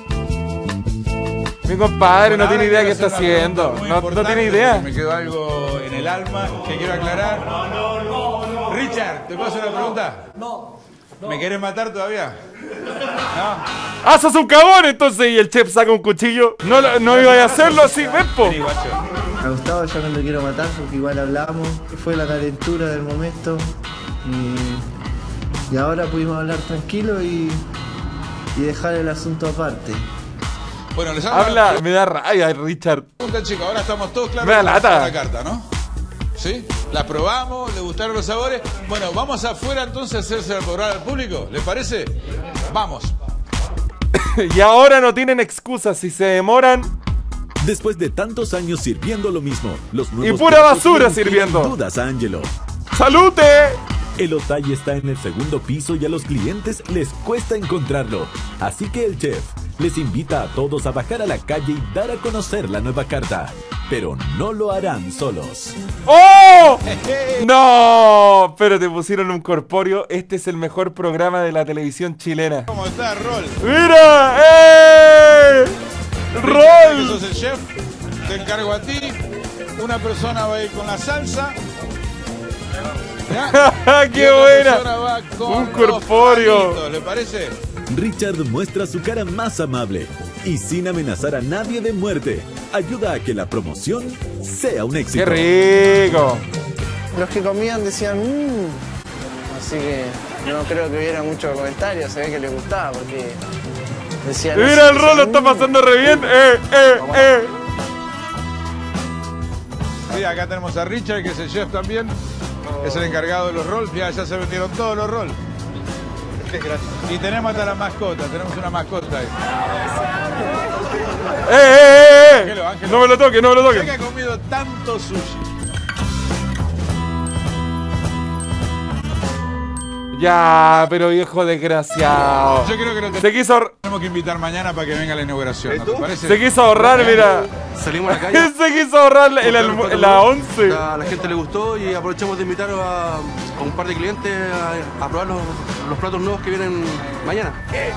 Mi compadre no Bueno, tiene ahora idea qué quiero está hacer una haciendo. pregunta muy No importante tiene idea. porque me quedó algo en el alma que quiero aclarar. Richard, ¿te puedo hacer una pregunta? No. ¿Me querés matar todavía? No. ¡Ah, sos un cagón! Entonces, y el chef saca un cuchillo. No iba a hacerlo así, ven, po. A Gustavo ya no lo quiero matar porque igual hablamos, fue la calentura del momento y ahora pudimos hablar tranquilo y dejar el asunto aparte. Bueno, les habla, me da rabia, Richard. Pregunta, chicos, ahora estamos todos claros Me da con lata. la carta, ¿no? ¿Sí? La probamos, le gustaron los sabores. Bueno, vamos afuera entonces a hacerse probar al público, ¿les parece? Vamos. Y ahora no tienen excusas si se demoran. Después de tantos años sirviendo lo mismo, los nuevos Y pura platos basura le inspiran sirviendo. dudas a Angelo. ¡Salute! El Otay está en el segundo piso y a los clientes les cuesta encontrarlo. Así que el chef les invita a todos a bajar a la calle y dar a conocer la nueva carta. Pero no lo harán solos. ¡Oh! ¡No! Pero te pusieron un corpóreo. Este es el mejor programa de la televisión chilena. ¿Cómo está, Rol? ¡Mira! ¡Eh! ¡Rol! Que sos el chef, te encargo a ti. Una persona va a ir con la salsa. ¡Qué buena! Un corpóreo. ¿Le parece? Richard muestra su cara más amable y sin amenazar a nadie de muerte, ayuda a que la promoción sea un éxito. ¡Qué rico! Los que comían decían así que no creo que hubiera muchos comentarios, se ve que les gustaba porque decían... ¡Mira, el Rol lo está pasando re bien! Sí, acá tenemos a Richard, que es el chef también. Es el encargado de los rolls. Ya se vendieron todos los rolls. Y tenemos hasta la mascota. Tenemos una mascota ahí. Ángelo, Ángelo. No me lo toque, no me lo toque. Sé que ha comido tanto sushi. Ya, pero viejo desgraciado. Yo creo que lo Se quiso tenemos que invitar mañana para que venga a la inauguración, ¿no te parece? Se quiso ahorrar, mira. Salimos a la calle. Se quiso ahorrar la 11. A la gente le gustó y aprovechamos de invitar a un par de clientes a probar los platos nuevos que vienen mañana.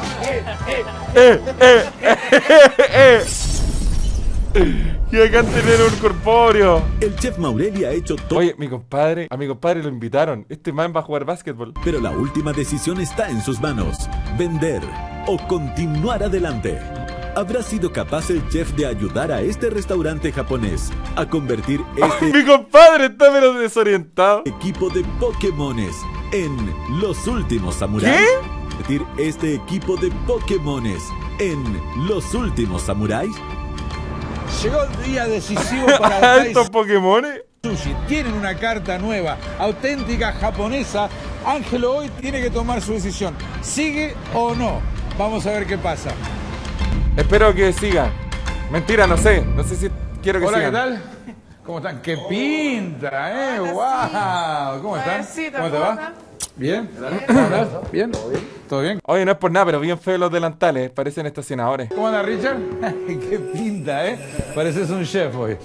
Y acá tener un corpóreo. El chef Maurelli ha hecho todo. Oye, a mi compadre lo invitaron. Este man va a jugar básquetbol. Pero la última decisión está en sus manos. Vender o continuar adelante. ¿Habrá sido capaz el chef de ayudar a este restaurante japonés a convertir este Mi compadre está menos desorientado. equipo de Pokémones en los últimos samuráis? ¿Qué? ¿Convertir este equipo de Pokémones en los últimos samuráis? Llegó el día decisivo para estos Pokémones. Sushi. Tienen una carta nueva, auténtica japonesa. Ángelo hoy tiene que tomar su decisión. ¿Sigue o no? Vamos a ver qué pasa. Espero que siga. Mentira, no sé. No sé si quiero que Hola, sigan. ¿qué tal? ¿Cómo están? ¡Qué pinta, ¡Wow! ¿Cómo están? ¿Cómo te va? ¿Bien? ¿Cómo estás? ¿Bien? ¿Todo bien? Oye, no es por nada, pero bien feos los delantales. Parecen estacionadores. ¿Cómo anda, Richard? ¡Qué pinta, Pareces un chef hoy.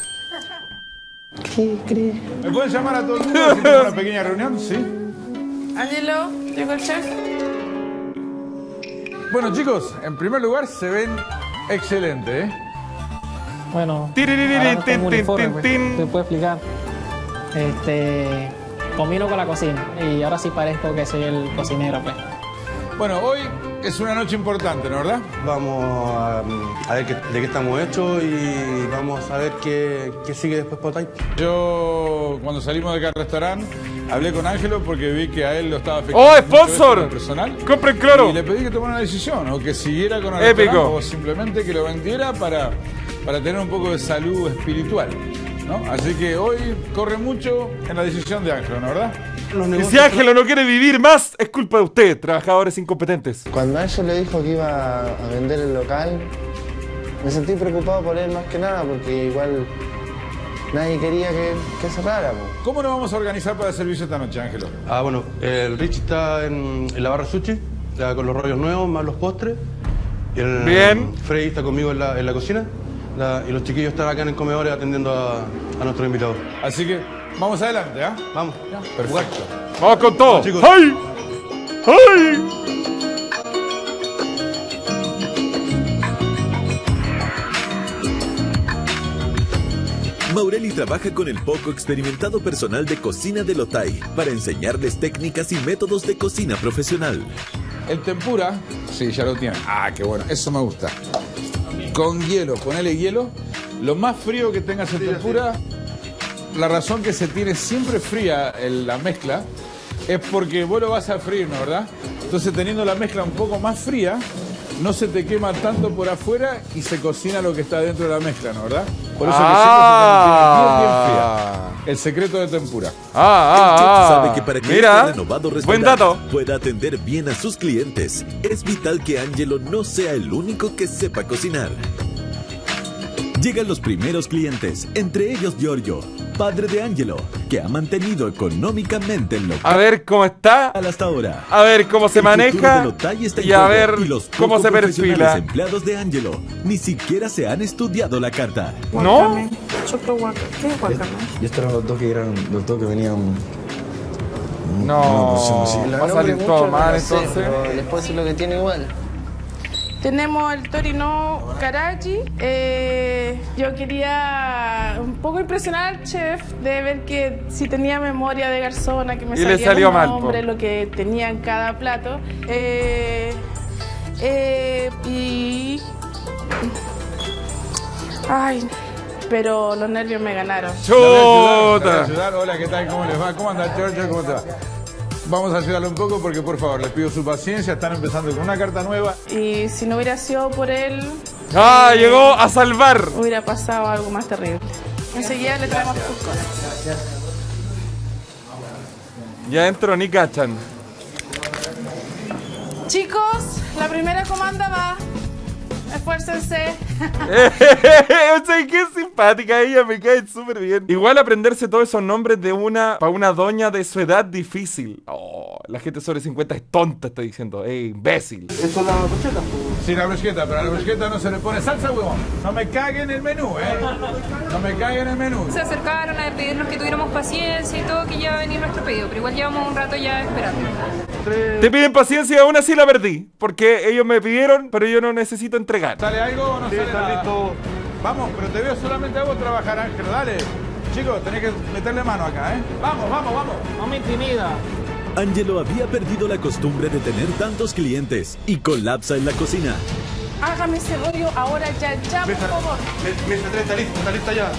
¿Me pueden llamar a todo el mundo si tengo una pequeña reunión? ¿Sí? Ángelo, llegó el chef. Bueno, chicos, en primer lugar se ven excelentes, Bueno, ahora no tengo uniforme, pues, te puedo explicar. Combino con la cocina y ahora sí parezco que soy el cocinero, pues. Bueno, hoy es una noche importante, ¿no, verdad? Vamos a ver de qué estamos hechos y vamos a ver qué sigue después para Otay. Yo, cuando salimos de acá al restaurante, hablé con Ángelo porque vi que a él lo estaba afectando ¡Oh, mucho sponsor! esto personal. ¡Compren cloro! Y le pedí que tomara una decisión, o que siguiera con el Épico. restaurante, o simplemente que lo vendiera para tener un poco de salud espiritual, ¿no? Así que hoy corre mucho en la decisión de Ángelo, ¿no, verdad? Y si Ángelo no quiere vivir más, es culpa de usted, trabajadores incompetentes. Cuando Ángel le dijo que iba a vender el local, me sentí preocupado por él más que nada, porque igual nadie quería que cerrara. ¿Cómo nos vamos a organizar para el servicio esta noche, Ángelo? Bueno, el Rich está en la barra sushi, ya con los rollos nuevos, más los postres. Bien. Freddy está conmigo en la cocina. Y los chiquillos están acá en el comedor atendiendo a nuestros invitados. Así que vamos adelante, ¿ah? Vamos. Perfecto. Vamos con todo. Vamos, chicos. ¡Ay! ¡Ay! Maureli trabaja con el poco experimentado personal de cocina del Otay para enseñarles técnicas y métodos de cocina profesional. El tempura, sí, ya lo tiene. Ah, qué bueno, eso me gusta. Con hielo, ponele hielo. Lo más frío que tengas el tempura, la razón que se tiene siempre fría la mezcla es porque vos lo vas a freír, ¿no? ¿Verdad? Entonces teniendo la mezcla un poco más fría, no se te quema tanto por afuera y se cocina lo que está dentro de la mezcla, ¿no? ¿Verdad? Por eso que siempre se mantiene bien fría. El secreto de tempura. El chef sabe que para que mira, este renovado buen dato. restaurante pueda atender bien a sus clientes, es vital que Angelo no sea el único que sepa cocinar. Llegan los primeros clientes, entre ellos Giorgio, padre de Angelo, que ha mantenido económicamente el local. A ver cómo está, hasta ahora. A ver cómo se El futuro maneja del Otay está en y a juego, ver y los cómo poco se profesionales perfila. empleados de Angelo ni siquiera se han estudiado la carta. ¿No? Choclo guacamole. ¿Qué es guacamole? Y estos eran los dos que venían. No, sí. va a salir todo mal entonces. Les puedo decir lo que tiene igual. Tenemos el Torino Karachi. Yo quería un poco impresionar al chef de ver que si tenía memoria de garzona, que me Y le salía salió el mal, nombre, po. lo que tenía en cada plato. Ay, pero los nervios me ganaron. ¿Le voy a ayudar? Hola, ¿qué tal? ¿Cómo les va? ¿Cómo anda, Giorgio? ¿Cómo te va? Vamos a ayudarle un poco porque, por favor, les pido su paciencia. Están empezando con una carta nueva. Y si no hubiera sido por él, Llegó a salvar. hubiera pasado algo más terrible. Enseguida le traemos sus cosas. Ya entro ni cachan. Chicos, la primera comanda va. Esfuércense. O sea, qué simpática ella, me cae súper bien. Igual aprenderse todos esos nombres para una doña de su edad difícil. Oh, la gente sobre 50 es tonta, está diciendo. Imbécil. ¿Esto es la brocheta? Sí, la brocheta, pero a la brocheta no se le pone salsa, huevón. No me caguen el menú, No me caguen el menú. Se acercaron a pedirnos que tuviéramos paciencia y todo, que ya va a venir nuestro pedido, pero igual llevamos un rato ya esperando. Te piden paciencia y aún así la perdí. Porque ellos me pidieron, pero yo no necesito entregar. ¿Sale algo o no sale nada? Listo. Vamos, pero te veo solamente a vos trabajar, Ángel. Dale. Chicos, tenés que meterle mano acá, Vamos. No me intimida. Angelo había perdido la costumbre de tener tantos clientes y colapsa en la cocina. Hágame ese rollo ahora ya, por favor. Mesa 3 está lista ya.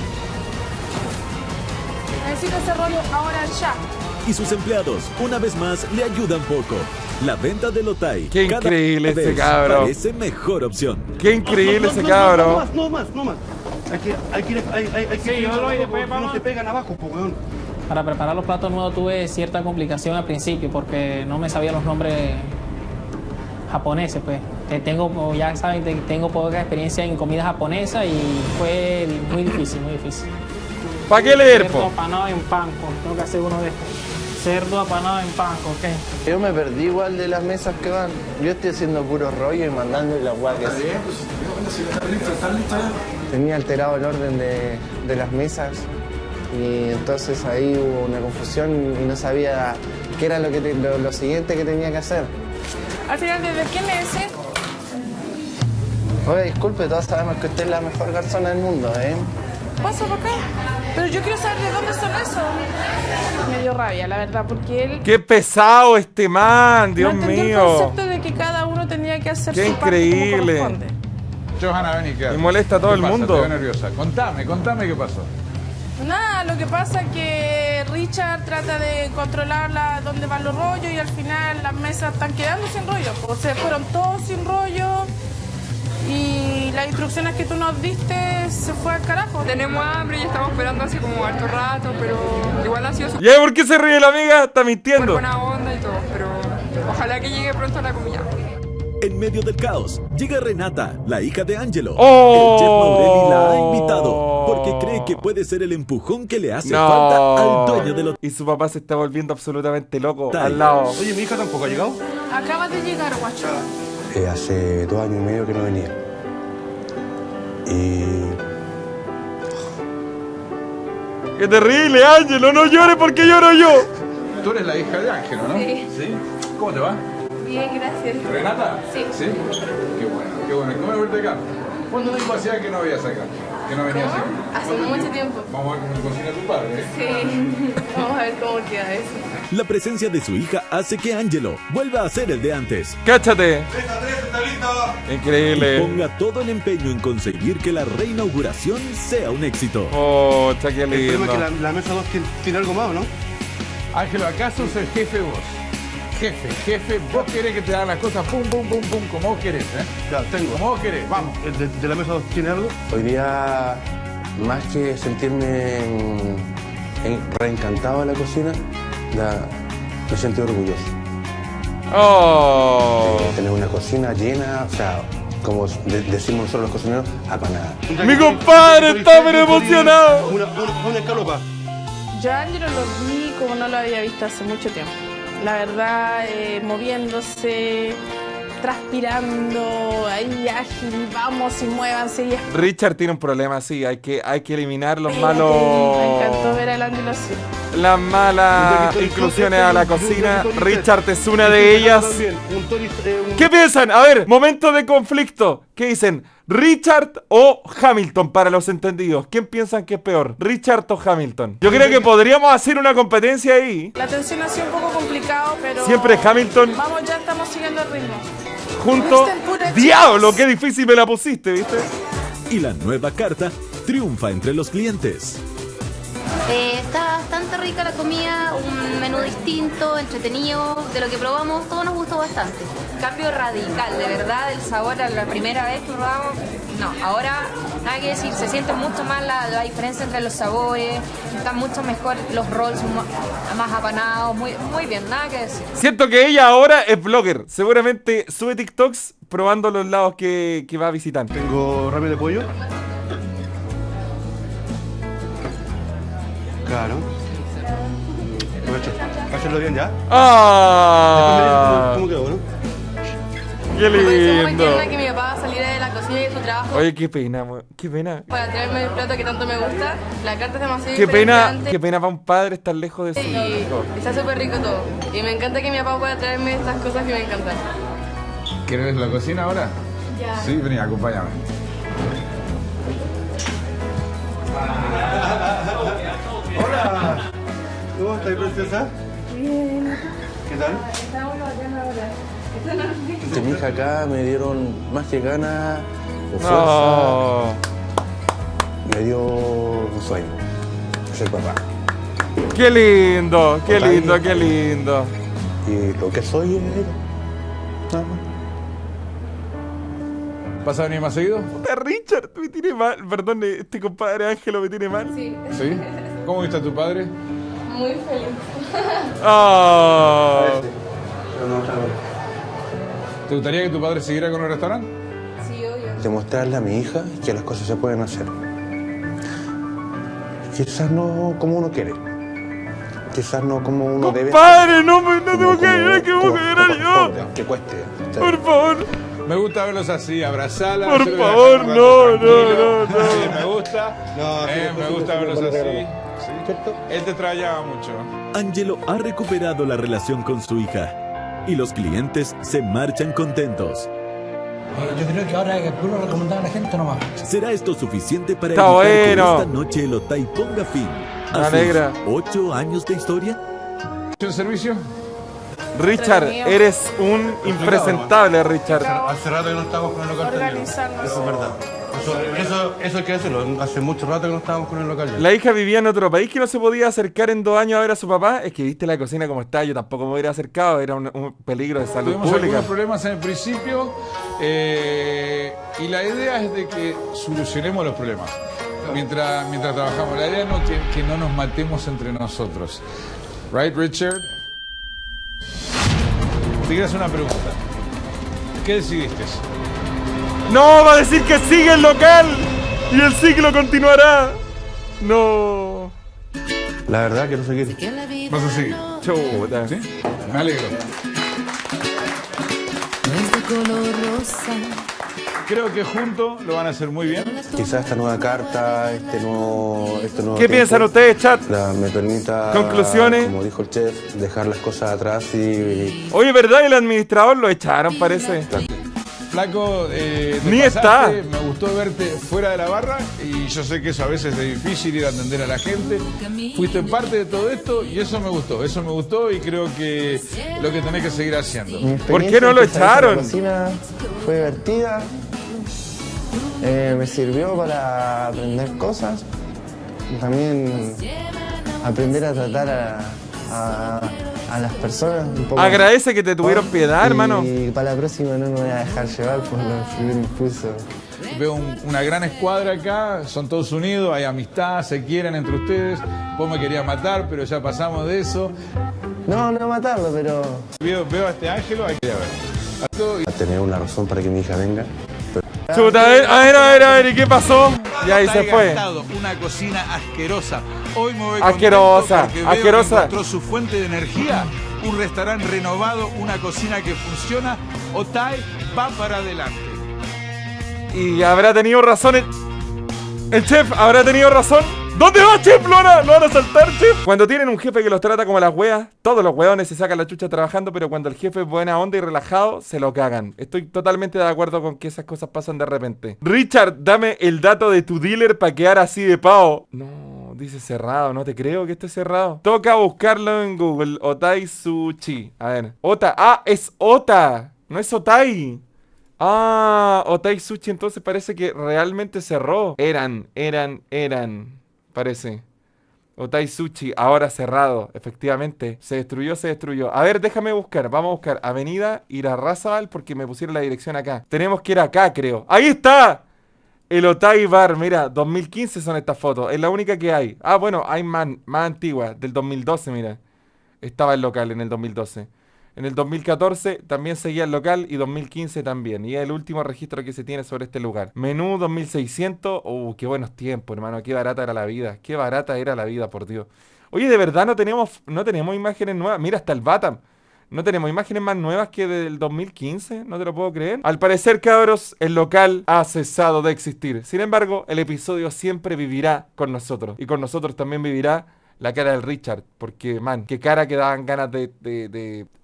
Necesito ese rollo ahora ya. Y sus empleados, una vez más, le ayudan poco. La venta del Otay. Qué cada increíble ese vez cabro. Parece mejor opción. Qué increíble ese cabro. No más. Hay que yo lo oí después, no vamos. se pegan abajo, po, weón. Para preparar los platos nuevos tuve cierta complicación al principio porque no me sabía los nombres japoneses, pues. Como ya saben, tengo poca experiencia en comida japonesa y fue muy difícil. ¿Para qué leer, Cerdo po? apanado en panko, tengo que hacer uno de estos. Cerdo apanado en panko, ¿ok? Yo me perdí igual de las mesas que van. Yo estoy haciendo puro rollo y mandando la guay que sí. Tenía alterado el orden de las mesas y entonces ahí hubo una confusión y no sabía qué era lo siguiente que tenía que hacer. Al final, ¿desde quién es ese? Oye, disculpe, todos sabemos que usted es la mejor garzona del mundo, Pasa por acá. Pero yo quiero saber de dónde son esos. Me dio rabia, la verdad, porque él Qué pesado este man, Dios no entendió el mío. concepto de que cada uno tenía que hacer Qué su parte como increíble. corresponde. Johanna, ven y quédate. Y molesta a todo ¿Qué el pasa? mundo. Te veo nerviosa. Contame qué pasó. Nada, lo que pasa es que Richard trata de controlar dónde van los rollos y al final las mesas están quedando sin rollo. O sea, fueron todos sin rollo y las instrucciones que tú nos diste se fue al carajo. Tenemos hambre y estamos esperando hace como harto rato, pero igual ha sido súper ¿Ya por qué se ríe la amiga? Está mintiendo. buena onda y todo, pero ojalá que llegue pronto la comida. En medio del caos, llega Renata, la hija de Angelo. ¡Oh! El chef Maureli la ha invitado porque cree que puede ser el empujón que le hace falta al dueño del hotel. Y su papá se está volviendo absolutamente loco al lado. Oye, mi hija tampoco ha llegado. Acabas de llegar, guacho. Hace 2 años y medio que no venía. Y ¡Qué terrible, Ángelo! ¡No llores porque lloro yo! Tú eres la hija de Ángelo, ¿no? Sí. ¿Cómo te va? Bien, gracias. ¿Renata? Sí. Qué bueno. Qué bueno verte acá. ¿Cuánto tiempo hacía que no veías acá? ¿Que no venías aquí? Hace mucho tiempo. Vamos a ver cómo cocina tu padre, ¿eh? Sí, vamos a ver cómo queda eso. La presencia de su hija hace que Angelo vuelva a ser el de antes. ¡Cáchate! Y Increíble. ponga todo el empeño en conseguir que la reinauguración sea un éxito. Oh, qué El problema es lindo. que la mesa 2 tiene algo más, ¿no? Ángelo, ¿acaso sos el jefe vos? Jefe, vos querés que te hagan las cosas pum, pum, pum, pum, como vos querés, ¿eh? Ya, tengo. Como vos querés, vamos. ¿El de la mesa 2 tiene algo? Hoy día, más que sentirme reencantado de la cocina, me sentí orgulloso. Oh. Tener una cocina llena, o sea, como decimos nosotros los cocineros, apanada. Mi compadre está pero emocionado. Una escalopa. Yo a Ángelo lo vi como no lo había visto hace mucho tiempo. La verdad, moviéndose, transpirando, ahí ágil, vamos y muévanse. Y Richard tiene un problema así, hay que eliminar los Me malos. encantó ver al Ángelo así. Las malas inclusiones a la cocina. Richard es una de ellas. ¿Qué piensan? A ver, momento de conflicto. ¿Qué dicen? ¿Richard o Hamilton para los entendidos? ¿Quién piensan que es peor? ¿Richard o Hamilton? Yo creo que podríamos hacer una competencia ahí. La tensión ha sido un poco complicado, pero... Siempre Hamilton. Vamos, ya estamos siguiendo el ritmo. Junto. ¡Diablo! ¡Qué difícil me la pusiste, ¿viste? Y la nueva carta triunfa entre los clientes. Está bastante rica la comida, un menú distinto, entretenido, de lo que probamos, todo nos gustó bastante. Cambio radical, de verdad, el sabor a la primera vez que probamos, no, ahora nada que decir, se siente mucho más la diferencia entre los sabores, están mucho mejor los rolls, más apanados, muy bien, nada que decir. Siento que ella ahora es blogger. Seguramente sube TikToks probando los lados que va a visitar. Tengo ramen de pollo. Claro. Hácelo bien ya. ¡Ah! ¿Cómo quedó, no? ¡Qué Estoy muy lindo! tierna que mi papá va a salir de la cocina y de su trabajo Oye, qué pena, qué pena. para traerme el plato que tanto me gusta. La carta es demasiado Qué pena impresionante para un padre estar lejos de su y hijo. está súper rico todo. Y me encanta que mi papá pueda traerme estas cosas que me encantan. ¿Querés la cocina ahora? Ya. Sí, vení, acompáñame. Hola. ¿Cómo estás, princesa? Bien. ¿Qué tal? Estamos bacán ahora. De mi hija acá me dieron más que ganas o fuerza. No. Me dio un sueño. Ser papá. ¡Qué lindo! ¡Qué lindo! ¡Qué lindo! Y lo que soy es ella. Nada más. ¿Vas a venir más seguido? Puta, Richard, me tiene mal. Perdón, este compadre Ángelo me tiene mal. Sí. ¿Sí? ¿Cómo viste a tu padre? Muy feliz. Oh. ¿Te gustaría que tu padre siguiera con el restaurante? Sí, obvio. Demostrarle a mi hija que las cosas se pueden hacer. Quizás no como uno quiere. Quizás no como uno debe. ¡Padre, no tengo que ir! ¡Que voy a llorar yo! Que cueste. Por favor. Me gusta verlos así, abrazala. Por hacerle favor, un rato no. tranquilo. Sí, me gusta. No, Me gusta verlos así. ¿Sí? ¿Cierto? Él te extrañaba mucho. Angelo ha recuperado la relación con su hija y los clientes se marchan contentos. Yo creo que ahora hay que puro recomendar a la gente nomás. ¿Será esto suficiente para Está evitar bueno. que esta noche el Otay ponga fin Me a alegra. sus 8 años de historia? ¿El servicio? Richard, eres un impresentable, Richard. Hace rato que no estamos con el local lleno. Organizarnos. Eso es verdad. Eso hay que decirlo. Hace mucho rato que no estábamos con el local lleno. La hija vivía en otro país que no se podía acercar en 2 años a ver a su papá. Es que viste la cocina como está, yo tampoco me hubiera acercado, era un peligro de salud Tuvimos pública. algunos problemas en el principio y la idea es de que solucionemos los problemas mientras trabajamos. La idea no que no nos matemos entre nosotros. Right, Richard? Te quiero hacer una pregunta. ¿Qué decidiste? No, va a decir que sigue el local y el ciclo continuará. No. La verdad quiero seguir. ¿Vas a seguir? Chuta. ¿Sí? Me alegro. Creo que juntos lo van a hacer muy bien. Quizás esta nueva carta, este nuevo ¿Qué piensan ustedes, chat? Me permita, ¿Conclusiones? como dijo el chef, dejar las cosas atrás y Oye, ¿verdad? El administrador lo echaron, parece. Flaco, te Ni pasaste, está. Me gustó verte fuera de la barra y yo sé que eso a veces es difícil ir a atender a la gente. Fuiste parte de todo esto y eso me gustó y creo que lo que tenés que seguir haciendo. ¿Por qué no lo echaron? La cocina fue divertida, me sirvió para aprender cosas y también aprender a tratar a las personas un poco. Agradece que te tuvieron piedad, hermano. Y para la próxima no me voy a dejar llevar por el primer impulso. Veo una gran escuadra acá, son todos unidos, hay amistad, se quieren entre ustedes. Vos me querías matar, pero ya pasamos de eso. No matarlo, pero... Veo a este Ángelo, hay que ver. A tener una razón para que mi hija venga. Chuta, a ver, ¿y qué pasó? Y ahí se fue. Gastado, una cocina asquerosa. Hoy me voy Asquerosa, contento porque veo asquerosa. que encontró su fuente de energía, un restaurante renovado, una cocina que funciona. Otay va para adelante. Y habrá tenido razón el chef, habrá tenido razón. ¿Dónde va, chef? ¿Lo van a saltar, chef? Cuando tienen un jefe que los trata como las weas, todos los weones se sacan la chucha trabajando, pero cuando el jefe es buena onda y relajado, se lo cagan. Estoy totalmente de acuerdo con que esas cosas pasan de repente. Richard, dame el dato de tu dealer para quedar así de pavo. No, dice cerrado, no te creo que esté cerrado. Toca buscarlo en Google. Otai Sushi. A ver. Ota. Ah, es Ota. No es Otai. Ah, Otai Sushi entonces parece que realmente cerró. Eran. Parece. Otai Sushi, ahora cerrado. Efectivamente. Se destruyó. A ver, déjame buscar. Vamos a buscar Avenida Irarrázaval porque me pusieron la dirección acá. Tenemos que ir acá, creo. ¡Ahí está! El Otai Bar. Mira, 2015 son estas fotos. Es la única que hay. Ah, bueno, hay más antigua. Del 2012, mira. Estaba el local en el 2012. En el 2014 también seguía el local y 2015 también. Y es el último registro que se tiene sobre este lugar. Menú 2600. Qué buenos tiempos, hermano. Qué barata era la vida. Qué barata era la vida, por Dios. Oye, de verdad no tenemos imágenes nuevas. Mira, hasta el Batam. No tenemos imágenes más nuevas que del 2015. No te lo puedo creer. Al parecer, cabros, el local ha cesado de existir. Sin embargo, el episodio siempre vivirá con nosotros. Y con nosotros también vivirá la cara del Richard. Porque, man, qué cara que daban ganas de